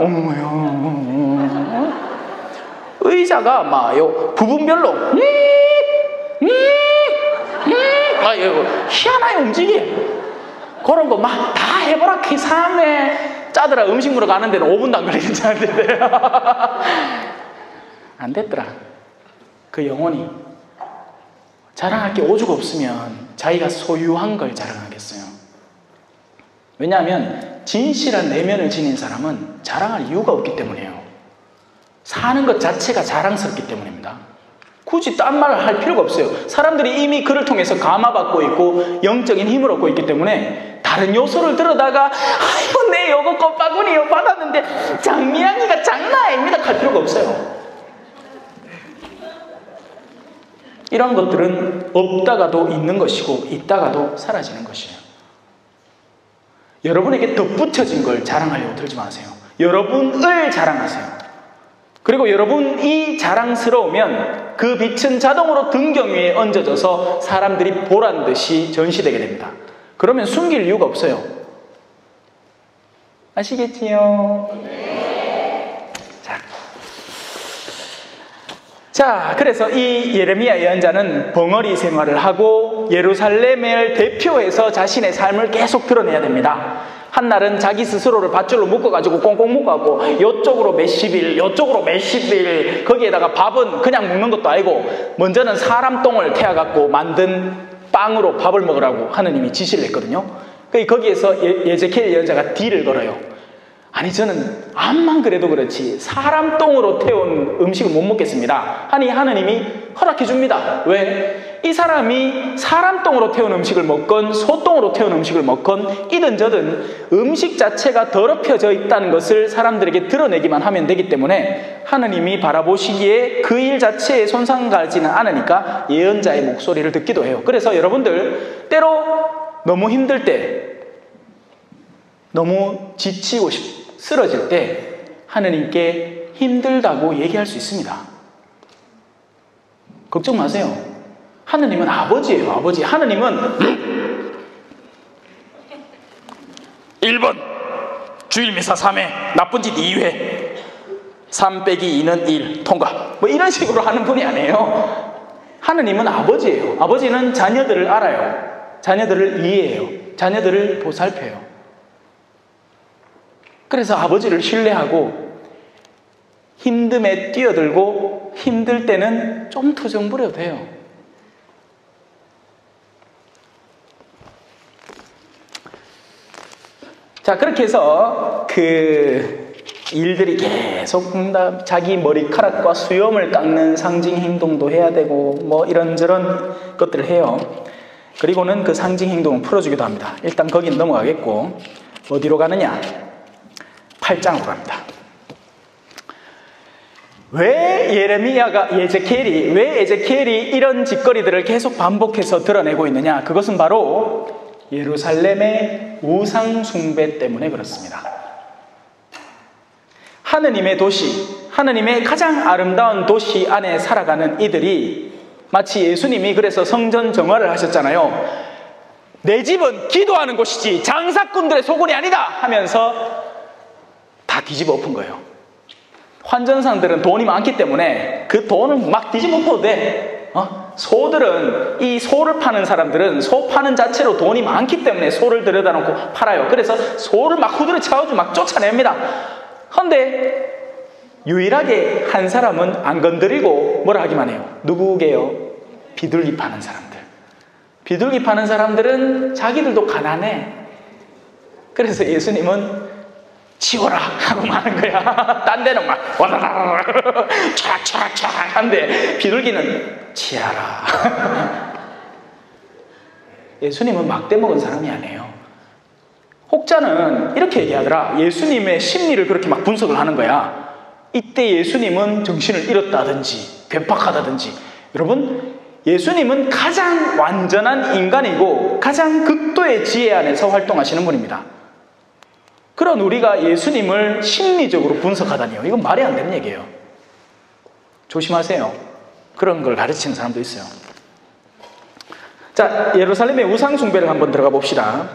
S2: 의자가 막 요 부분별로 희한하게 움직여. 그런 거 막 다 해보라. 그 사람에 짜더라. 음식물로 가는 데는 5분도 안 걸리는 차인데 안 됐더라. 그 영혼이 자랑할 게 오죽 없으면 자기가 소유한 걸 자랑하겠어요. 왜냐하면 진실한 내면을 지닌 사람은 자랑할 이유가 없기 때문이에요. 사는 것 자체가 자랑스럽기 때문입니다. 굳이 딴 말을 할 필요가 없어요. 사람들이 이미 그를 통해서 감화받고 있고 영적인 힘을 얻고 있기 때문에 다른 요소를 들어다가 아이고 내 요거 꽃바구니 요 받았는데 장미향이가 장난 아닙니다 할 필요가 없어요. 이런 것들은 없다가도 있는 것이고 있다가도 사라지는 것이에요. 여러분에게 덧붙여진 걸 자랑하려고 들지 마세요. 여러분을 자랑하세요. 그리고 여러분이 자랑스러우면 그 빛은 자동으로 등경 위에 얹어져서 사람들이 보란 듯이 전시되게 됩니다. 그러면 숨길 이유가 없어요. 아시겠지요? 네. 자, 그래서 이 예레미야 예언자는 벙어리 생활을 하고 예루살렘을 대표해서 자신의 삶을 계속 드러내야 됩니다. 한날은 자기 스스로를 밧줄로 묶어가지고 꽁꽁 묶어갖고 요쪽으로 몇십 일, 요쪽으로 몇십 일, 거기에다가 밥은 그냥 먹는 것도 아니고 먼저는 사람 똥을 태워갖고 만든 빵으로 밥을 먹으라고 하느님이 지시를 했거든요. 거기에서 에제키엘 예언자가 딜을 걸어요. 아니 저는 암만 그래도 그렇지 사람 똥으로 태운 음식을 못 먹겠습니다 하니 하느님이 허락해 줍니다. 왜? 이 사람이 사람 똥으로 태운 음식을 먹건 소똥으로 태운 음식을 먹건 이든 저든 음식 자체가 더럽혀져 있다는 것을 사람들에게 드러내기만 하면 되기 때문에 하느님이 바라보시기에 그 일 자체에 손상 가지는 않으니까 예언자의 목소리를 듣기도 해요. 그래서 여러분들 때로 너무 힘들 때, 너무 지치고 쓰러질 때 하느님께 힘들다고 얘기할 수 있습니다. 걱정 마세요. 하느님은 아버지예요. 아버지. 하느님은 1번 주일미사 3회 나쁜 짓 2회 3 빼기 2는 1 통과 뭐 이런 식으로 하는 분이 아니에요. 하느님은 아버지예요. 아버지는 자녀들을 알아요. 자녀들을 이해해요. 자녀들을 보살펴요. 그래서 아버지를 신뢰하고 힘듦에 뛰어들고 힘들 때는 좀 투정 부려도 돼요. 자, 그렇게 해서 그 일들이 계속 자기 머리카락과 수염을 깎는 상징 행동도 해야 되고 뭐 이런저런 것들을 해요. 그리고는 그 상징 행동을 풀어주기도 합니다. 일단 거긴 넘어가겠고 어디로 가느냐? 8장으로 갑니다. 왜 에제키엘이 이런 짓거리들을 계속 반복해서 드러내고 있느냐? 그것은 바로 예루살렘의 우상 숭배 때문에 그렇습니다. 하느님의 도시, 하느님의 가장 아름다운 도시 안에 살아가는 이들이 마치 예수님이 그래서 성전 정화를 하셨잖아요. 내 집은 기도하는 곳이지 장사꾼들의 소굴이 아니다 하면서 다 뒤집어 엎은 거예요. 환전상들은 돈이 많기 때문에 그 돈을 막 뒤집어 엎어도 돼. 소들은, 이 소를 파는 사람들은 소 파는 자체로 돈이 많기 때문에 소를 들여다 놓고 팔아요. 그래서 소를 막 후드려 차가지고 막 쫓아냅니다. 그런데 유일하게 한 사람은 안 건드리고 뭐라 하기만 해요. 누구게요? 비둘기 파는 사람들. 비둘기 파는 사람들은 자기들도 가난해. 그래서 예수님은 치워라 하고 마는 거야. 딴 데는 막 와다다다 촤촤촤 한데 비둘기는 치아라. 예수님은 막대 먹은 사람이 아니에요. 혹자는 이렇게 얘기하더라. 예수님의 심리를 그렇게 막 분석을 하는 거야. 이때 예수님은 정신을 잃었다든지 괴팍하다든지. 여러분, 예수님은 가장 완전한 인간이고 가장 극도의 지혜 안에서 활동하시는 분입니다. 그런 우리가 예수님을 심리적으로 분석하다니요. 이건 말이 안 되는 얘기예요. 조심하세요. 그런 걸 가르치는 사람도 있어요. 자, 예루살렘의 우상 숭배를 한번 들어가 봅시다.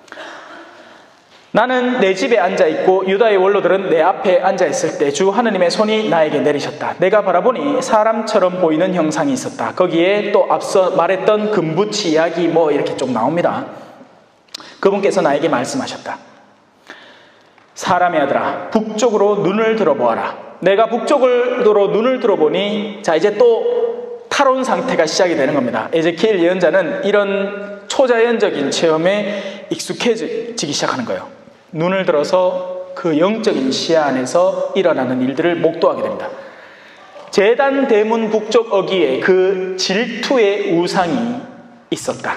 S2: 나는 내 집에 앉아있고 유다의 원로들은 내 앞에 앉아있을 때 주 하느님의 손이 나에게 내리셨다. 내가 바라보니 사람처럼 보이는 형상이 있었다. 거기에 또 앞서 말했던 금붙이 이야기 뭐 이렇게 좀 나옵니다. 그분께서 나에게 말씀하셨다. 사람의 아들아, 북쪽으로 눈을 들어보아라. 내가 북쪽으로 눈을 들어보니 자, 이제 또 탈원 상태가 시작이 되는 겁니다. 에제키엘 예언자는 이런 초자연적인 체험에 익숙해지기 시작하는 거예요. 눈을 들어서 그 영적인 시야 안에서 일어나는 일들을 목도하게 됩니다. 제단 대문 북쪽 어귀에 그 질투의 우상이 있었다.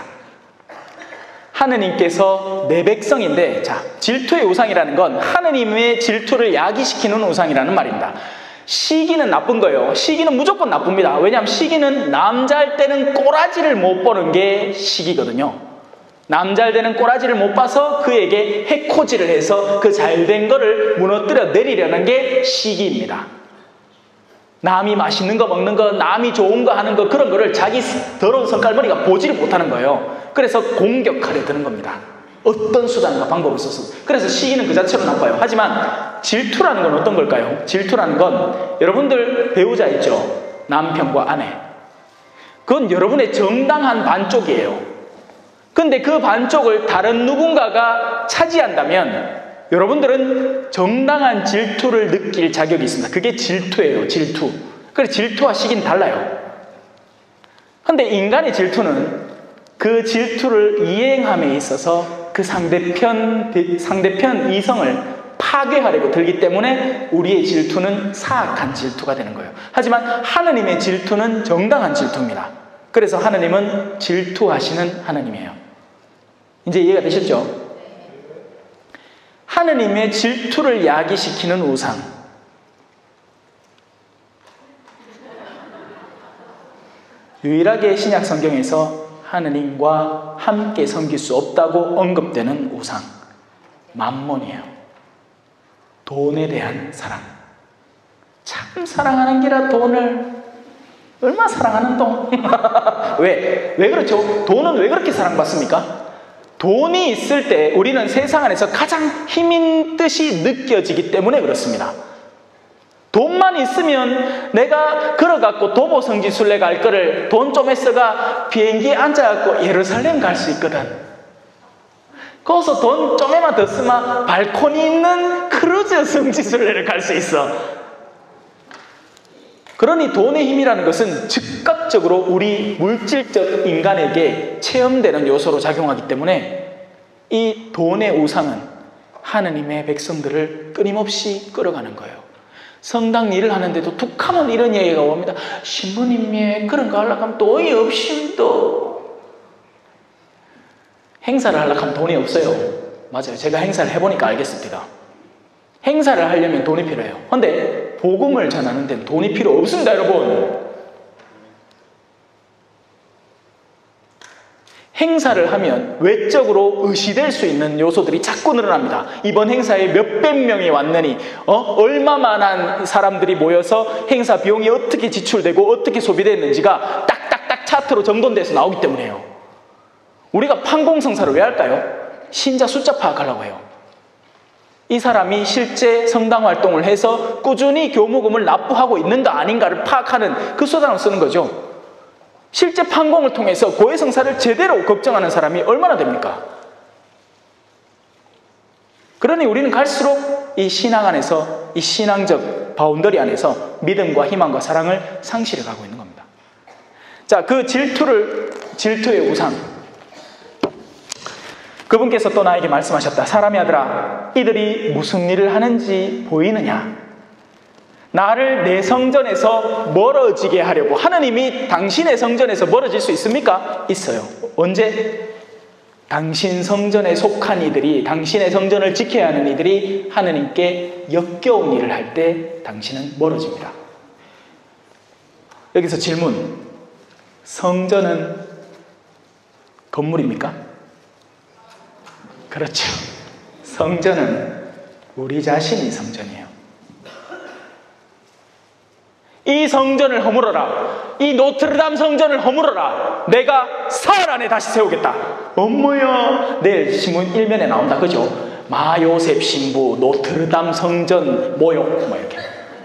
S2: 하느님께서 내 백성인데, 자, 질투의 우상이라는 건 하느님의 질투를 야기시키는 우상이라는 말입니다. 시기는 나쁜 거예요. 시기는 무조건 나쁩니다. 왜냐하면 시기는 남자일 때는 꼬라지를 못 보는 게 시기거든요. 남자일 때는 꼬라지를 못 봐서 그에게 해코지를 해서 그 잘된 거를 무너뜨려 내리려는 게 시기입니다. 남이 맛있는 거 먹는 거, 남이 좋은 거 하는 거, 그런 거를 자기 더러운 손깔머리가 보지를 못하는 거예요. 그래서 공격하려 드는 겁니다. 어떤 수단과 방법을 써서. 그래서 시기는 그 자체로 나빠요. 하지만 질투라는 건 어떤 걸까요? 질투라는 건 여러분들 배우자 있죠? 남편과 아내. 그건 여러분의 정당한 반쪽이에요. 근데 그 반쪽을 다른 누군가가 차지한다면 여러분들은 정당한 질투를 느낄 자격이 있습니다. 그게 질투예요. 질투. 그래서 질투와 시기는 달라요. 근데 인간의 질투는 그 질투를 이행함에 있어서 그 상대편 이성을 파괴하려고 들기 때문에 우리의 질투는 사악한 질투가 되는 거예요. 하지만 하느님의 질투는 정당한 질투입니다. 그래서 하느님은 질투하시는 하느님이에요. 이제 이해가 되셨죠? 하느님의 질투를 야기시키는 우상. 유일하게 신약 성경에서 하느님과 함께 섬길 수 없다고 언급되는 우상. 맘몬이에요. 돈에 대한 사랑. 참 사랑하는 기라 돈을. 얼마나 사랑하는 돈. 왜 그렇죠? 돈은 왜 그렇게 사랑받습니까? 돈이 있을 때 우리는 세상 안에서 가장 힘인 듯이 느껴지기 때문에 그렇습니다. 돈만 있으면 내가 걸어갖고 도보성지순례 갈 거를 돈 좀 했어가 비행기에 앉아갖고 예루살렘 갈 수 있거든. 거기서 돈 좀에만 더 쓰면 발코니 있는 크루즈 성지순례를 갈 수 있어. 그러니 돈의 힘이라는 것은 즉각적으로 우리 물질적 인간에게 체험되는 요소로 작용하기 때문에 이 돈의 우상은 하느님의 백성들을 끊임없이 끌어가는 거예요. 성당 일을 하는데도 툭 하면 이런 얘기가 옵니다. 신부님이 그런 거 하려고 하면 돈이 없습니다. 행사를 하려고 하면 돈이 없어요. 맞아요. 제가 행사를 해보니까 알겠습니다. 행사를 하려면 돈이 필요해요. 그런데 복음을 전하는 데는 돈이 필요 없습니다, 여러분. 행사를 하면 외적으로 의시될 수 있는 요소들이 자꾸 늘어납니다. 이번 행사에 몇백 명이 왔느니 얼마만한 사람들이 모여서 행사 비용이 어떻게 지출되고 어떻게 소비됐는지가 딱딱딱 차트로 정돈돼서 나오기 때문에요. 우리가 판공성사를 왜 할까요? 신자 숫자 파악하려고 해요. 이 사람이 실제 성당 활동을 해서 꾸준히 교무금을 납부하고 있는가 아닌가를 파악하는 그 수단을 쓰는 거죠. 실제 판공을 통해서 고해성사를 제대로 걱정하는 사람이 얼마나 됩니까? 그러니 우리는 갈수록 이 신앙 안에서, 이 신앙적 바운더리 안에서 믿음과 희망과 사랑을 상실해 가고 있는 겁니다. 자, 그 질투의 우상. 그분께서 또 나에게 말씀하셨다. 사람의 아들아, 이들이 무슨 일을 하는지 보이느냐? 나를 내 성전에서 멀어지게 하려고. 하느님이 당신의 성전에서 멀어질 수 있습니까? 있어요. 언제? 당신 성전에 속한 이들이, 당신의 성전을 지켜야 하는 이들이 하느님께 역겨운 일을 할 때 당신은 멀어집니다. 여기서 질문. 성전은 건물입니까? 그렇죠. 성전은 우리 자신이 성전이에요. 이 성전을 허물어라. 이 노트르담 성전을 허물어라. 내가 사흘 안에 다시 세우겠다. 엄마야. 내일 신문 1면에 나온다. 그죠? 마요셉 신부 노트르담 성전 모욕 뭐 이렇게.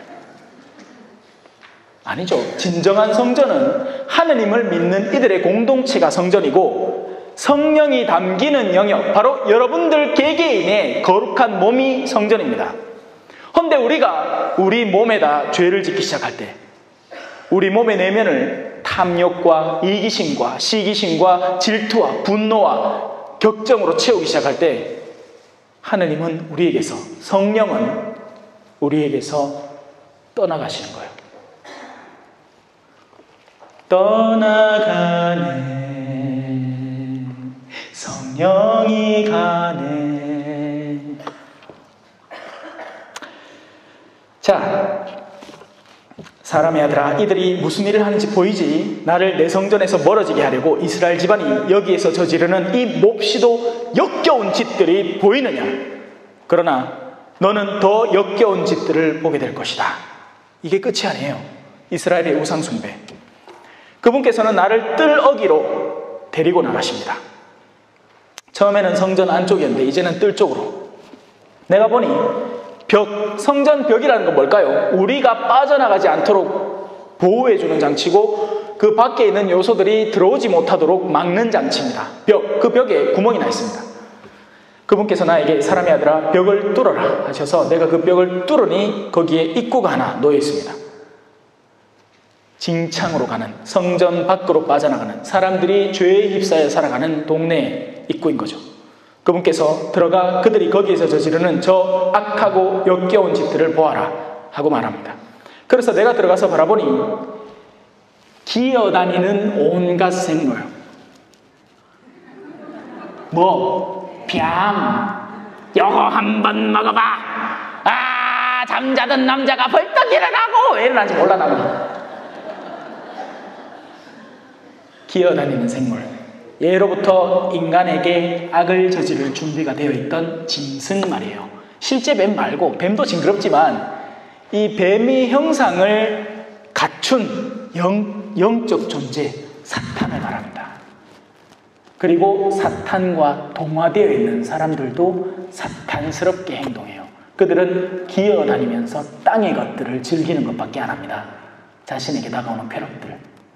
S2: 아니죠. 진정한 성전은 하느님을 믿는 이들의 공동체가 성전이고 성령이 담기는 영역, 바로 여러분들 개개인의 거룩한 몸이 성전입니다. 그런데 우리가 우리 몸에다 죄를 짓기 시작할 때, 우리 몸의 내면을 탐욕과 이기심과 시기심과 질투와 분노와 격정으로 채우기 시작할 때 하느님은 우리에게서, 성령은 우리에게서 떠나가시는 거예요. 떠나가네, 성령이 가네. 자, 사람의 아들아, 이들이 무슨 일을 하는지 보이지? 나를 내 성전에서 멀어지게 하려고 이스라엘 집안이 여기에서 저지르는 이 몹시도 역겨운 짓들이 보이느냐? 그러나 너는 더 역겨운 짓들을 보게 될 것이다. 이게 끝이 아니에요. 이스라엘의 우상 숭배. 그분께서는 나를 뜰 어기로 데리고 나가십니다. 처음에는 성전 안쪽이었는데 이제는 뜰 쪽으로. 내가 보니 성전 벽이라는 건 뭘까요? 우리가 빠져나가지 않도록 보호해주는 장치고 그 밖에 있는 요소들이 들어오지 못하도록 막는 장치입니다. 그 벽에 구멍이 나 있습니다. 그분께서 나에게 사람의 아들아 벽을 뚫어라 하셔서 내가 그 벽을 뚫으니 거기에 입구가 하나 놓여 있습니다. 진창으로 가는, 성전 밖으로 빠져나가는, 사람들이 죄에 휩싸여 살아가는 동네의 입구인 거죠. 그분께서 들어가 그들이 거기에서 저지르는 저 악하고 역겨운 짓들을 보아라 하고 말합니다. 그래서 내가 들어가서 바라보니 기어다니는 온갖 생물, 뱀, 요거 한번 먹어봐. 잠자던 남자가 벌떡 일어나고. 왜 일어나는지 몰라 나는. 기어다니는 생물, 예로부터 인간에게 악을 저지를 준비가 되어 있던 짐승 말이에요. 실제 뱀 말고, 뱀도 징그럽지만 이 뱀의 형상을 갖춘 영적 존재, 사탄을 말합니다. 그리고 사탄과 동화되어 있는 사람들도 사탄스럽게 행동해요. 그들은 기어다니면서 땅의 것들을 즐기는 것밖에 안 합니다. 자신에게 다가오는 쾌락들.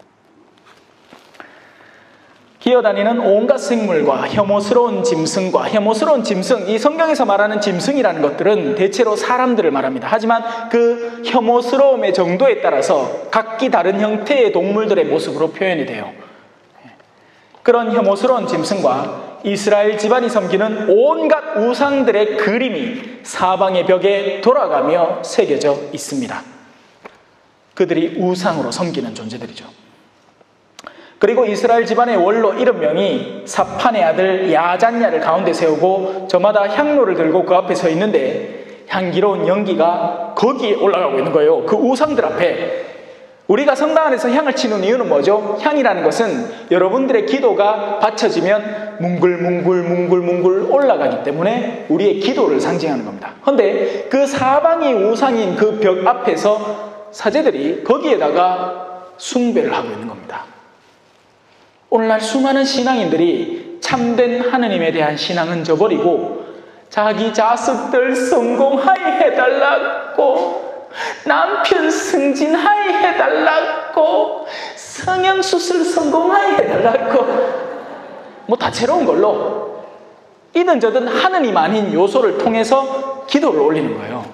S2: 기어다니는 온갖 생물과 혐오스러운 짐승과 혐오스러운 짐승, 이 성경에서 말하는 짐승이라는 것들은 대체로 사람들을 말합니다. 하지만 그 혐오스러움의 정도에 따라서 각기 다른 형태의 동물들의 모습으로 표현이 돼요. 그런 혐오스러운 짐승과 이스라엘 집안이 섬기는 온갖 우상들의 그림이 사방의 벽에 돌아가며 새겨져 있습니다. 그들이 우상으로 섬기는 존재들이죠. 그리고 이스라엘 집안의 원로 70명이 사판의 아들 야잔야를 가운데 세우고 저마다 향로를 들고 그 앞에 서 있는데 향기로운 연기가 거기에 올라가고 있는 거예요. 그 우상들 앞에. 우리가 성당 안에서 향을 치는 이유는 뭐죠? 향이라는 것은 여러분들의 기도가 바쳐지면 뭉글뭉글 올라가기 때문에 우리의 기도를 상징하는 겁니다. 그런데 그 사방이 우상인 그 벽 앞에서 사제들이 거기에다가 숭배를 하고 있는 겁니다. 오늘날 수많은 신앙인들이 참된 하느님에 대한 신앙은 저버리고 자기 자식들 성공하게 해달라고, 남편 승진하게 해달라고, 성형수술 성공하게 해달라고, 뭐 다채로운 걸로 이든 저든 하느님 아닌 요소를 통해서 기도를 올리는 거예요.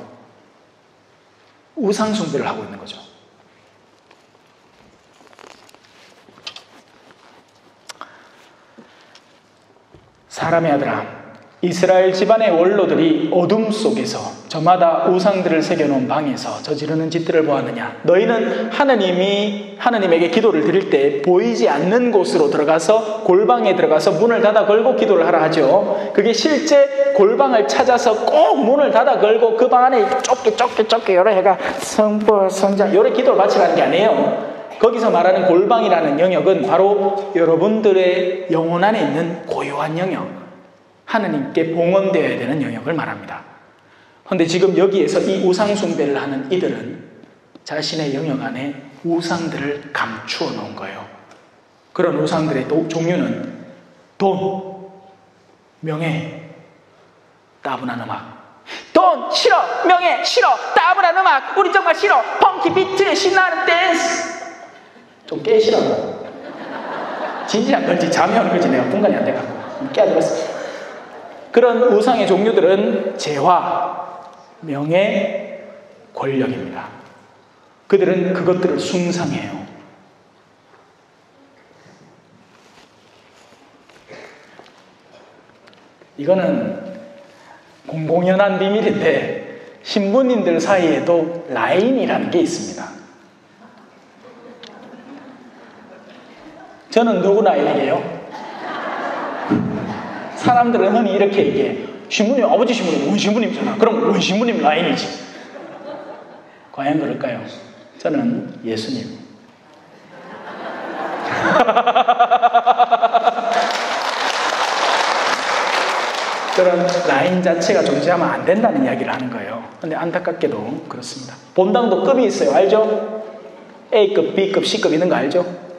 S2: 우상 숭배를 하고 있는 거죠. 사람의 아들아, 이스라엘 집안의 원로들이 어둠 속에서 저마다 우상들을 새겨놓은 방에서 저지르는 짓들을 보았느냐? 너희는 하느님에게 기도를 드릴 때 보이지 않는 곳으로 들어가서 골방에 들어가서 문을 닫아 걸고 기도를 하라 하죠. 그게 실제 골방을 찾아서 꼭 문을 닫아 걸고 그 방 안에 좁게 여러 해가 성부 성자 이렇게 기도를 바치라는 게 아니에요. 거기서 말하는 골방이라는 영역은 바로 여러분들의 영혼 안에 있는 고요한 영역, 하느님께 봉헌되어야 되는 영역을 말합니다. 그런데 지금 여기에서 이 우상 숭배를 하는 이들은 자신의 영역 안에 우상들을 감추어 놓은 거예요. 그런 우상들의 종류는 돈, 명예, 따분한 음악. 돈 싫어, 명예 싫어, 따분한 음악 우리 정말 싫어, 펑키 비트, 신나는 댄스. 좀 깨시라고. 진지한 건지 잠이 오는 건지 내가 분간이 안 돼가지고 깨어들었어. 그런 우상의 종류들은 재화, 명예, 권력입니다. 그들은 그것들을 숭상해요. 이거는 공공연한 비밀인데 신부님들 사이에도 라인이라는 게 있습니다. 저는 누구 라인이에요? 사람들은 흔히 이렇게 얘기해. 신부님, 아버지 신부님, 원신부님이잖아. 그럼 원신부님 라인이지. 과연 그럴까요? 저는 예수님. 그런 라인 자체가 존재하면 안 된다는 이야기를 하는 거예요. 근데 안타깝게도 그렇습니다. 본당도 급이 있어요. 알죠? A급, B급, C급 있는 거 알죠?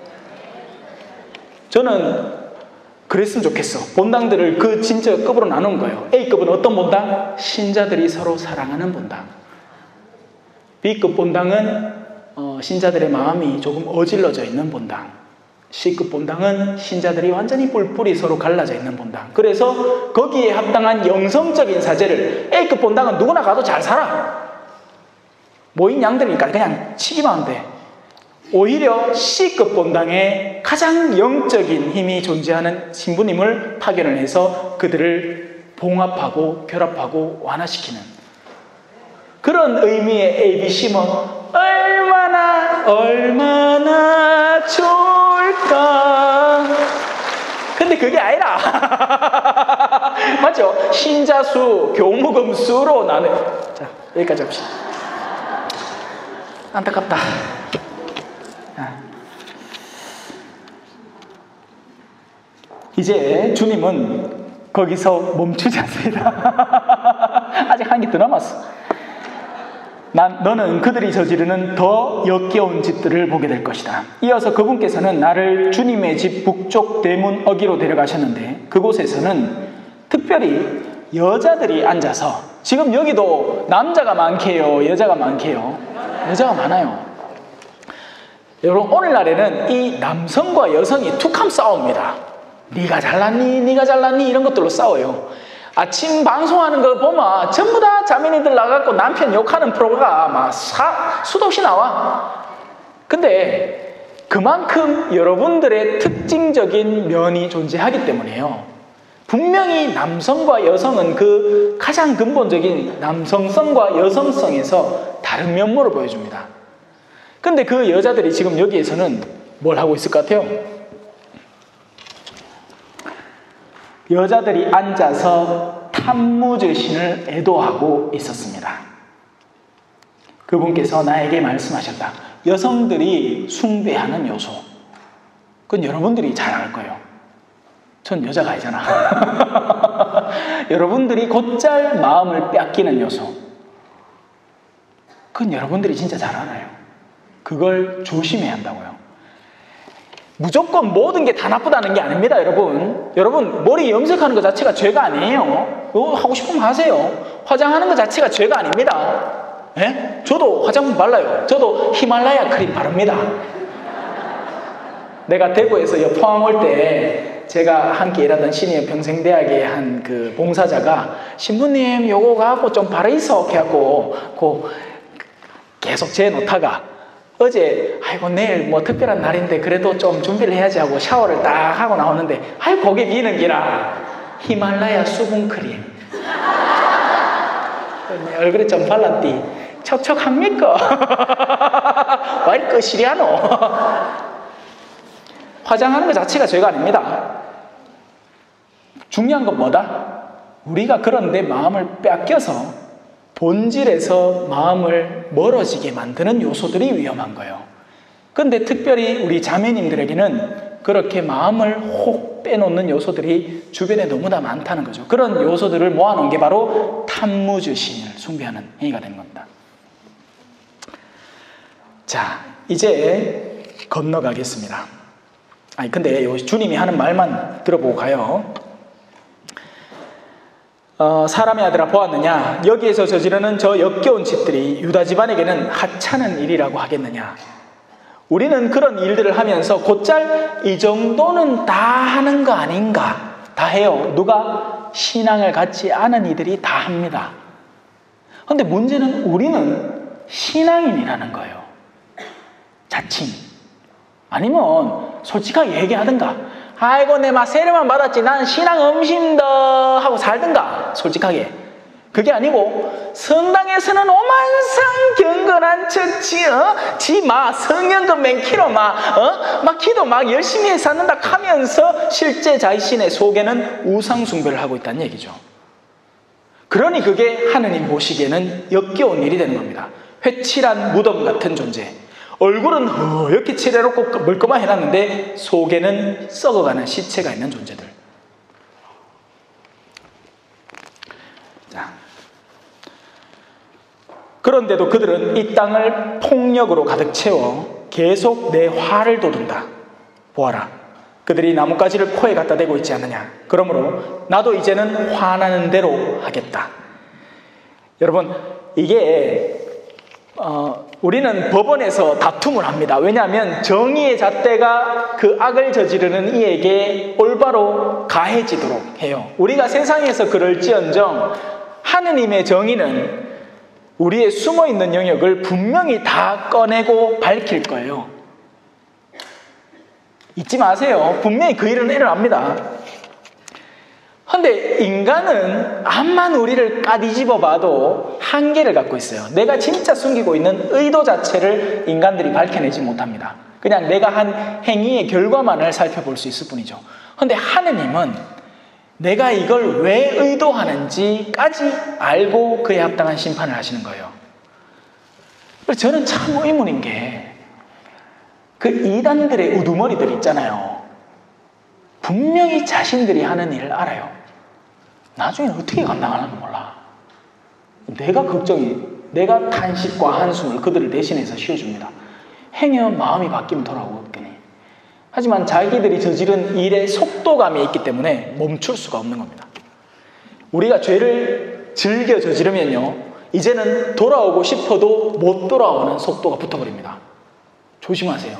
S2: 저는 그랬으면 좋겠어. 본당들을 그 진짜 급으로 나눈 거예요. A급은 어떤 본당? 신자들이 서로 사랑하는 본당. B급 본당은 신자들의 마음이 조금 어질러져 있는 본당. C급 본당은 신자들이 완전히 뿔뿔이 서로 갈라져 있는 본당. 그래서 거기에 합당한 영성적인 사제를, A급 본당은 누구나 가도 잘 살아. 모인 양들이니까 그냥 치기만 하면 돼. 오히려 C급 본당에 가장 영적인 힘이 존재하는 신부님을 파견을 해서 그들을 봉합하고 결합하고 완화시키는 그런 의미의 ABC면 얼마나 좋을까. 근데 그게 아니라 맞죠? 신자수, 교무금 수로 나는. 자, 여기까지 합시다. 안타깝다. 이제 주님은 거기서 멈추지 않습니다. 아직 한 개 더 남았어. 너는 그들이 저지르는 더 역겨운 짓들을 보게 될 것이다. 이어서 그분께서는 나를 주님의 집 북쪽 대문 어기로 데려가셨는데 그곳에서는 특별히 여자들이 앉아서 지금 여기도 남자가 많게요, 여자가 많게요? 여자가 많아요. 여러분, 오늘날에는 이 남성과 여성이 툭하면 싸웁니다. 네가 잘났니? 네가 잘났니? 이런 것들로 싸워요. 아침 방송하는 거 보면 전부 다 자매니들 나가고 남편 욕하는 프로가 막 수도 없이 나와. 근데 그만큼 여러분들의 특징적인 면이 존재하기 때문에요. 분명히 남성과 여성은 그 가장 근본적인 남성성과 여성성에서 다른 면모를 보여줍니다. 근데 그 여자들이 지금 여기에서는 뭘 하고 있을 것 같아요? 여자들이 앉아서 탐무저신을 애도하고 있었습니다. 그분께서 나에게 말씀하셨다. 여성들이 숭배하는 요소. 그건 여러분들이 잘 알 거예요. 전 여자가 아니잖아. 여러분들이 곧잘 마음을 뺏기는 요소. 그건 여러분들이 진짜 잘 알아요. 그걸 조심해야 한다고요. 무조건 모든 게 다 나쁘다는 게 아닙니다, 여러분. 여러분, 머리 염색하는 것 자체가 죄가 아니에요. 하고 싶으면 하세요. 화장하는 것 자체가 죄가 아닙니다. 예? 저도 화장품 발라요. 저도 히말라야 크림 바릅니다. 내가 대구에서 포항 올 때 제가 함께 일하던 시니어 평생대학의 한 그 봉사자가 신부님 요거 갖고 좀 바르이소 해갖고 계속 재놓다가 어제 아이고 내일 뭐 특별한 날인데 그래도 좀 준비를 해야지 하고 샤워를 딱 하고 나오는데 아이고 거기 미는 기라 히말라야 수분크림 내 얼굴에 좀 발랐디 척척합니까? 왜 이렇게 거시리하노? 화장하는 것 자체가 죄가 아닙니다. 중요한 건 뭐다? 우리가 그런데 마음을 뺏겨서 본질에서 마음을 멀어지게 만드는 요소들이 위험한 거예요. 그런데 특별히 우리 자매님들에게는 그렇게 마음을 혹 빼놓는 요소들이 주변에 너무나 많다는 거죠. 그런 요소들을 모아놓은 게 바로 탐무주신을 숭배하는 행위가 되는 겁니다. 자, 이제 건너가겠습니다. 근데 주님이 하는 말만 들어보고 가요. 사람의 아들아 보았느냐? 여기에서 저지르는 저 역겨운 짓들이 유다 집안에게는 하찮은 일이라고 하겠느냐? 우리는 그런 일들을 하면서 곧잘 이 정도는 다 하는 거 아닌가? 다 해요. 누가? 신앙을 갖지 않은 이들이 다 합니다. 그런데 문제는 우리는 신앙인이라는 거예요. 자칭. 아니면 솔직하게 얘기하든가. 아이고 내 막 세례만 받았지 난 신앙 음심더 하고 살든가 솔직하게. 그게 아니고 성당에서는 오만상 경건한 척지 지마 성령금 맨키로 막 기도 막 열심히 해서 하는다 하면서 실제 자신의 속에는 우상 숭배를 하고 있다는 얘기죠. 그러니 그게 하느님 보시기에는 역겨운 일이 되는 겁니다. 회칠한 무덤 같은 존재. 얼굴은 이렇게 칠해놓고 멀끔하게 해놨는데 속에는 썩어가는 시체가 있는 존재들. 자, 그런데도 그들은 이 땅을 폭력으로 가득 채워 계속 내 화를 돋운다. 보아라, 그들이 나뭇가지를 코에 갖다 대고 있지 않느냐. 그러므로 나도 이제는 화나는 대로 하겠다. 여러분, 이게 우리는 법원에서 다툼을 합니다. 왜냐하면 정의의 잣대가 그 악을 저지르는 이에게 올바로 가해지도록 해요. 우리가 세상에서 그럴지언정 하느님의 정의는 우리의 숨어있는 영역을 분명히 다 꺼내고 밝힐 거예요. 잊지 마세요. 분명히 그 일은 일어납니다. 그런데 인간은 암만 우리를 까뒤집어 봐도 한계를 갖고 있어요. 내가 진짜 숨기고 있는 의도 자체를 인간들이 밝혀내지 못합니다. 그냥 내가 한 행위의 결과만을 살펴볼 수 있을 뿐이죠. 그런데 하느님은 내가 이걸 왜 의도하는지까지 알고 그에 합당한 심판을 하시는 거예요. 그래서 저는 참 의문인 게 그 이단들의 우두머리들 있잖아요. 분명히 자신들이 하는 일을 알아요. 나중에 어떻게 감당하는지 몰라. 내가 걱정이, 내가 탄식과 한숨을 그들을 대신해서 쉬어줍니다. 행여 마음이 바뀌면 돌아오겠거니. 하지만 자기들이 저지른 일의 속도감이 있기 때문에 멈출 수가 없는 겁니다. 우리가 죄를 즐겨 저지르면요, 이제는 돌아오고 싶어도 못 돌아오는 속도가 붙어버립니다. 조심하세요.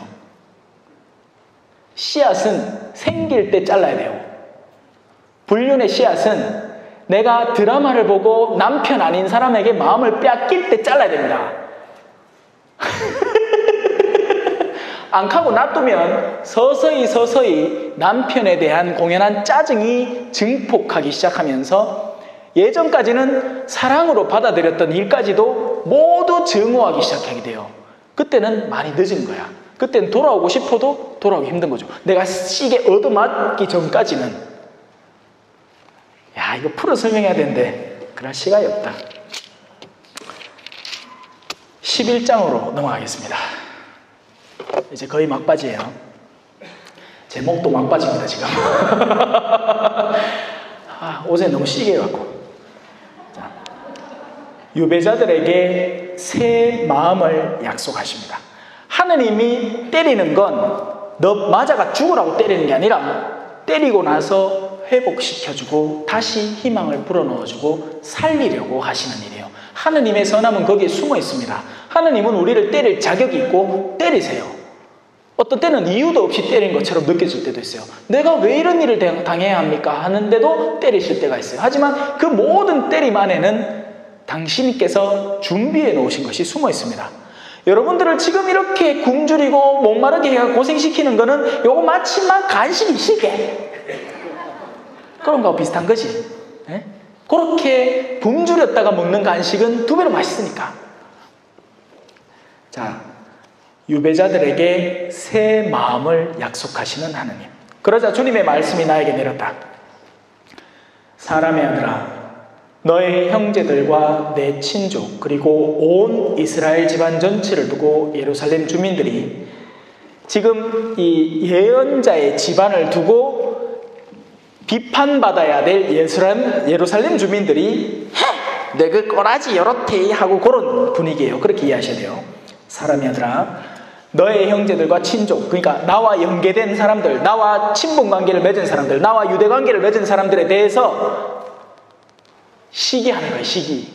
S2: 씨앗은 생길 때 잘라야 돼요. 불륜의 씨앗은 내가 드라마를 보고 남편 아닌 사람에게 마음을 빼앗길 때 잘라야 됩니다. 안 하고 놔두면 서서히 남편에 대한 공연한 짜증이 증폭하기 시작하면서 예전까지는 사랑으로 받아들였던 일까지도 모두 증오하기 시작하게 돼요. 그때는 많이 늦은 거야. 그때는 돌아오고 싶어도 돌아오기 힘든 거죠. 내가 시계 얻어맞기 전까지는. 야, 이거 풀어 설명해야 되는데 그럴 시간이 없다. 11장으로 넘어가겠습니다. 이제 거의 막바지예요. 제목도 막바지입니다, 지금. 어제 너무 시게 해갖고. 자, 유배자들에게 새 마음을 약속하십니다. 하느님이 때리는 건 너 맞아가 죽으라고 때리는 게 아니라 때리고 나서 회복시켜주고 다시 희망을 불어넣어주고 살리려고 하시는 일이에요. 하느님의 선함은 거기에 숨어 있습니다. 하느님은 우리를 때릴 자격이 있고 때리세요. 어떤 때는 이유도 없이 때리는 것처럼 느껴질 때도 있어요. 내가 왜 이런 일을 당해야 합니까? 하는데도 때리실 때가 있어요. 하지만 그 모든 때림 안에는 당신께서 준비해 놓으신 것이 숨어 있습니다. 여러분들을 지금 이렇게 굶주리고 목마르게 해가 고생시키는 거는 요거 마침만 간식이 시게 그런 거하고 비슷한 거지. 네? 그렇게 굶주렸다가 먹는 간식은 2배로 맛있으니까. 자, 유배자들에게 새 마음을 약속하시는 하느님. 그러자 주님의 말씀이 나에게 내렸다. 사람의 아들아, 너의 형제들과 내 친족 그리고 온 이스라엘 집안 전체를 두고 예루살렘 주민들이 지금 이 예언자의 집안을 두고 비판받아야 될 예루살렘 주민들이 내 그 꼬라지 요렇게 하고 그런 분위기예요. 그렇게 이해하셔야 돼요. 사람의 아들아, 너의 형제들과 친족, 그러니까 나와 연계된 사람들, 나와 친분관계를 맺은 사람들, 나와 유대관계를 맺은 사람들에 대해서 시기하는 거예요. 시기.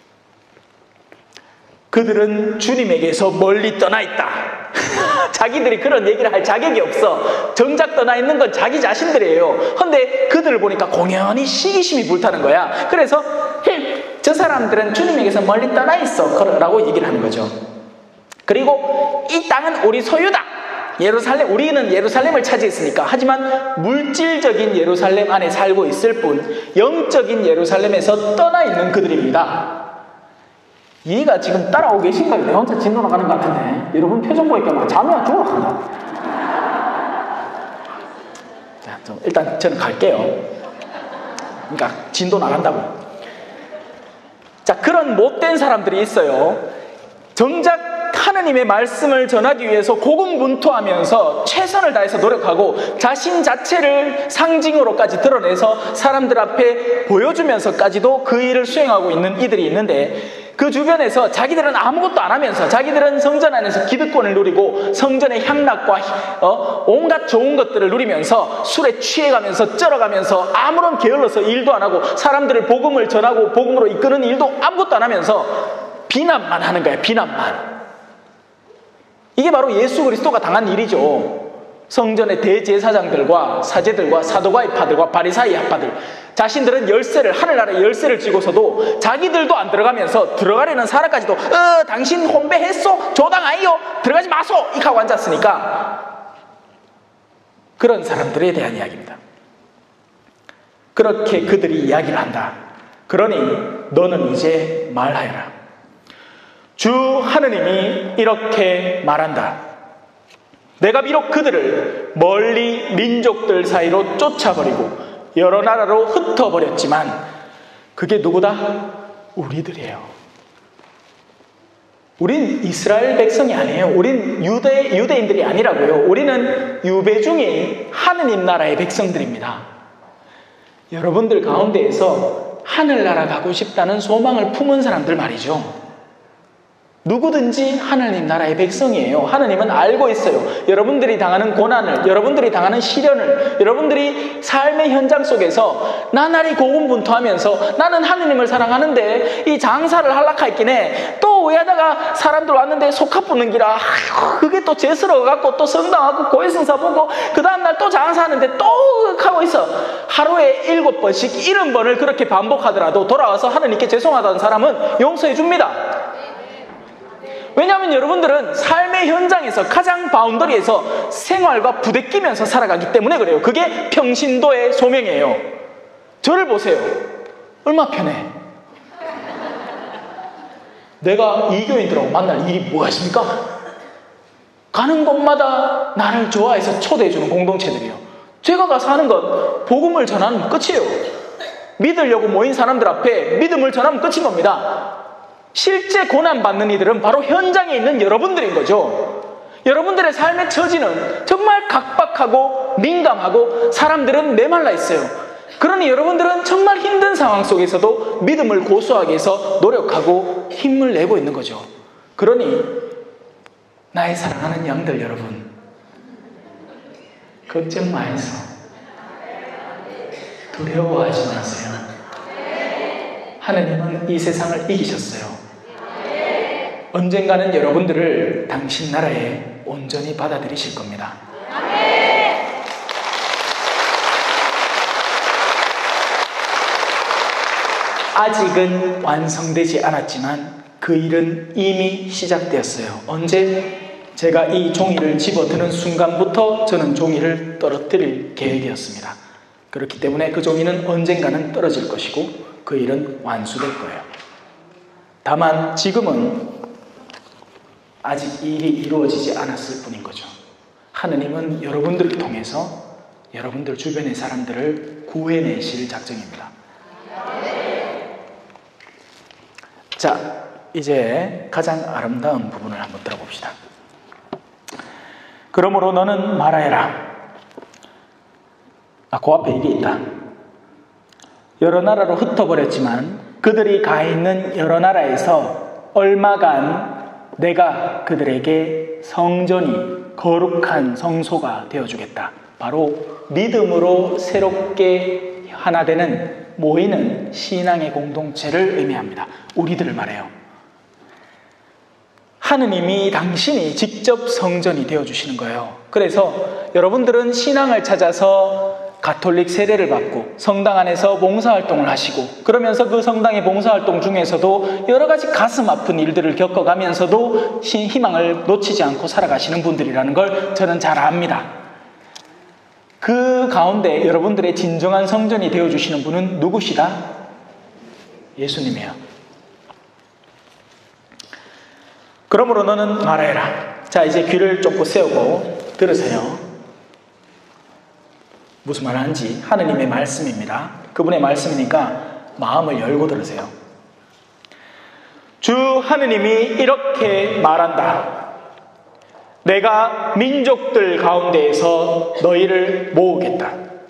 S2: 그들은 주님에게서 멀리 떠나 있다. 자기들이 그런 얘기를 할 자격이 없어. 정작 떠나 있는 건 자기 자신들이에요. 근데 그들을 보니까 공연히 시기심이 불타는 거야. 그래서 저 사람들은 주님에게서 멀리 떠나 있어 라고 얘기를 하는 거죠. 그리고 이 땅은 우리 소유다. 우리는 예루살렘을 차지했으니까. 하지만 물질적인 예루살렘 안에 살고 있을 뿐 영적인 예루살렘에서 떠나 있는 그들입니다. 이해가 지금 따라오고 계신가요? 내가 혼자 진도 나가는 것 같은데 여러분 표정 보니까 막 잠이 안 죽어. 자, 일단 저는 갈게요. 그러니까 진도 나간다고. 자, 그런 못된 사람들이 있어요. 정작 하느님의 말씀을 전하기 위해서 고군분투하면서 최선을 다해서 노력하고 자신 자체를 상징으로까지 드러내서 사람들 앞에 보여주면서까지도 그 일을 수행하고 있는 이들이 있는데, 그 주변에서 자기들은 아무것도 안 하면서 자기들은 성전 안에서 기득권을 누리고 성전의 향락과 온갖 좋은 것들을 누리면서 술에 취해가면서 쩔어가면서 아무런 게을러서 일도 안 하고 사람들을 복음을 전하고 복음으로 이끄는 일도 아무것도 안 하면서 비난만 하는 거야. 비난만. 이게 바로 예수 그리스도가 당한 일이죠. 성전의 대제사장들과 사제들과 사도가이파들과 바리사이 학파들, 자신들은 열쇠를, 하늘나라의 열쇠를 쥐고서도 자기들도 안 들어가면서 들어가려는 사람까지도 당신 혼배했소? 조당 아이요? 들어가지 마소! 이렇게 하고 앉았으니까 그런 사람들에 대한 이야기입니다. 그렇게 그들이 이야기를 한다. 그러니 너는 이제 말하여라. 주 하느님이 이렇게 말한다. 내가 비록 그들을 멀리 민족들 사이로 쫓아버리고 여러 나라로 흩어버렸지만 그게 누구다? 우리들이에요. 우린 이스라엘 백성이 아니에요. 우린 유대인들이 아니라고요. 우리는 유배 중인 하느님 나라의 백성들입니다. 여러분들 가운데에서 하늘나라 가고 싶다는 소망을 품은 사람들 말이죠. 누구든지 하나님 나라의 백성이에요. 하나님은 알고 있어요. 여러분들이 당하는 고난을, 여러분들이 당하는 시련을, 여러분들이 삶의 현장 속에서 나날이 고군분투하면서 나는 하나님을 사랑하는데 이 장사를 하락했긴 해. 또 외하다가 사람들 왔는데 속합 붙는 기라. 그게 또 죄스러워갖고 또 성당하고 고해성사 보고 그 다음날 또 장사하는데 또 하고 있어. 하루에 7번씩 70번을 그렇게 반복하더라도 돌아와서 하나님께 죄송하다는 사람은 용서해 줍니다. 왜냐하면 여러분들은 삶의 현장에서 가장 바운더리에서 생활과 부대끼면서 살아가기 때문에 그래요. 그게 평신도의 소명이에요. 저를 보세요. 얼마 편해. 내가 이교인들하고 만날 일이 뭐가 있습니까? 가는 곳마다 나를 좋아해서 초대해주는 공동체들이에요. 제가 가서 하는 건 복음을 전하는 끝이에요. 믿으려고 모인 사람들 앞에 믿음을 전하면 끝인 겁니다. 실제 고난받는 이들은 바로 현장에 있는 여러분들인 거죠. 여러분들의 삶의 처지는 정말 각박하고 민감하고 사람들은 메말라 있어요. 그러니 여러분들은 정말 힘든 상황 속에서도 믿음을 고수하기 위해서 노력하고 힘을 내고 있는 거죠. 그러니 나의 사랑하는 양들 여러분, 걱정 마세요. 두려워하지 마세요. 하나님은 이 세상을 이기셨어요. 언젠가는 여러분들을 당신 나라에 온전히 받아들이실 겁니다. 아직은 완성되지 않았지만 그 일은 이미 시작되었어요. 언제? 제가 이 종이를 집어드는 순간부터 저는 종이를 떨어뜨릴 계획이었습니다. 그렇기 때문에 그 종이는 언젠가는 떨어질 것이고 그 일은 완수될 거예요. 다만 지금은 아직 일이 이루어지지 않았을 뿐인 거죠. 하느님은 여러분들을 통해서 여러분들 주변의 사람들을 구해내실 작정입니다. 자, 이제 가장 아름다운 부분을 한번 들어봅시다. 그러므로 너는 말하여라. 그 앞에 이게 있다. 여러 나라로 흩어버렸지만 그들이 가 있는 여러 나라에서 얼마간 내가 그들에게 성전이 거룩한 성소가 되어주겠다. 바로 믿음으로 새롭게 하나 되는 모이는 신앙의 공동체를 의미합니다. 우리들을 말해요. 하느님이 당신이 직접 성전이 되어주시는 거예요. 그래서 여러분들은 신앙을 찾아서 가톨릭 세례를 받고 성당 안에서 봉사활동을 하시고 그러면서 그 성당의 봉사활동 중에서도 여러 가지 가슴 아픈 일들을 겪어가면서도 희망을 놓치지 않고 살아가시는 분들이라는 걸 저는 잘 압니다. 그 가운데 여러분들의 진정한 성전이 되어주시는 분은 누구시다? 예수님이에요. 그러므로 너는 말하여라. 자, 이제 귀를 쫑긋 세우고 들으세요. 무슨 말 하는지 하느님의 말씀입니다. 그분의 말씀이니까 마음을 열고 들으세요. 주 하느님이 이렇게 말한다. 내가 민족들 가운데에서 너희를 모으겠다.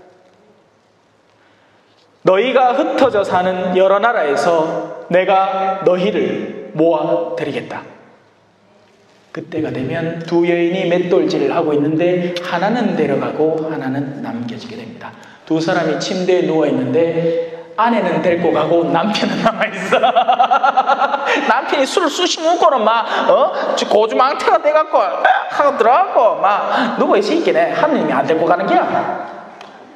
S2: 너희가 흩어져 사는 여러 나라에서 내가 너희를 모아드리겠다. 그때가 되면 두 여인이 맷돌질을 하고 있는데 하나는 데려가고 하나는 남겨지게 됩니다. 두 사람이 침대에 누워있는데 아내는 데리고 가고 남편은 남아있어. 남편이 술을 쑤시 먹고는 막 고주망태가 돼갖고 하고 들어가고 막 누워있어 있긴 해. 하느님이 안 데리고 가는 게야.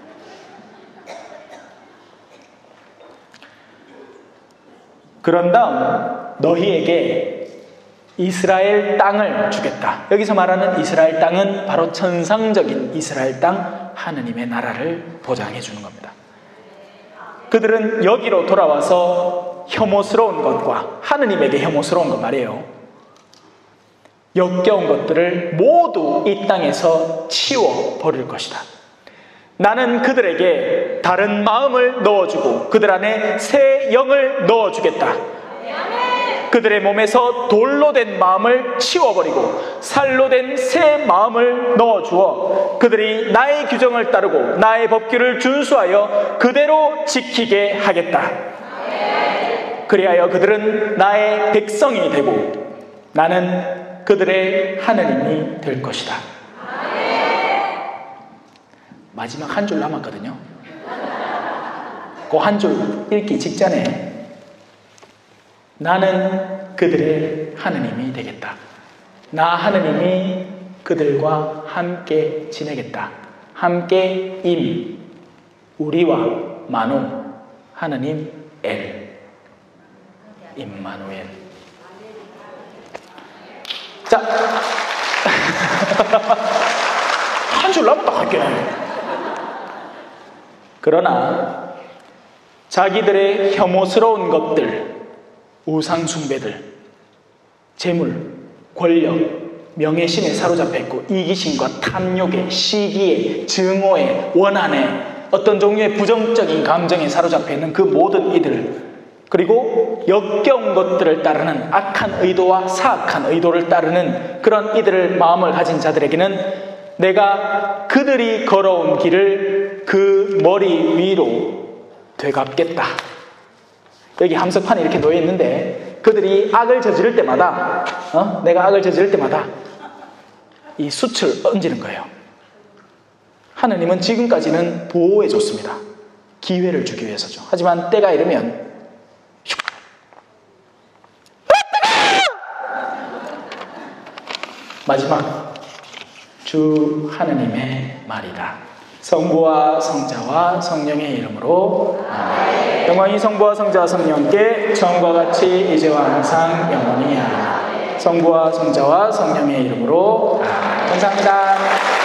S2: 그런 다음 너희에게 이스라엘 땅을 주겠다. 여기서 말하는 이스라엘 땅은 바로 천상적인 이스라엘 땅, 하느님의 나라를 보장해 주는 겁니다. 그들은 여기로 돌아와서 혐오스러운 것과 하느님에게 혐오스러운 것 말이에요. 역겨운 것들을 모두 이 땅에서 치워버릴 것이다. 나는 그들에게 다른 마음을 넣어주고 그들 안에 새 영을 넣어주겠다. 그들의 몸에서 돌로 된 마음을 치워버리고 살로 된 새 마음을 넣어주어 그들이 나의 규정을 따르고 나의 법규를 준수하여 그대로 지키게 하겠다. 그리하여 그들은 나의 백성이 되고 나는 그들의 하느님이 될 것이다. 마지막 한 줄 남았거든요. 그 한 줄 읽기 직전에 나는 그들의 하느님이 되겠다. 나 하느님이 그들과 함께 지내겠다. 함께 우리와 마노 하느님 임마누엘. 자, 한 줄 남았다 할게. 그러나 자기들의 혐오스러운 것들, 우상숭배들, 재물, 권력, 명예심에 사로잡혀 있고 이기심과 탐욕에, 시기에, 증오에, 원한에, 어떤 종류의 부정적인 감정에 사로잡혀 있는 그 모든 이들, 그리고 역겨운 것들을 따르는 악한 의도와 사악한 의도를 따르는 그런 이들을 마음을 가진 자들에게는 내가 그들이 걸어온 길을 그 머리 위로 되갚겠다. 여기 함석판에 이렇게 놓여 있는데 그들이 악을 저지를 때마다 내가 악을 저지를 때마다 이 숯을 얹는 거예요. 하느님은 지금까지는 보호해 줬습니다. 기회를 주기 위해서죠. 하지만 때가 이르면 마지막 주 하느님의 말이다. 성부와 성자와 성령의 이름으로 아멘. 영광이 성부와 성자와 성령께 처음과 같이 이제와 항상 영원히 아멘. 성부와 성자와 성령의 이름으로 아멘. 감사합니다.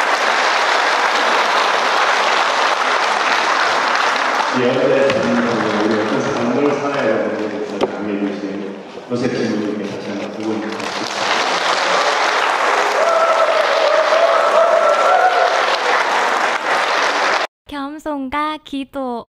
S4: 예언의 삶을 우리 어떤 삶을 살아야 하는지에 대해서 강의해 주신 요셉 신부님께 다시 한번 부탁드립니다.
S5: 겸손과 기도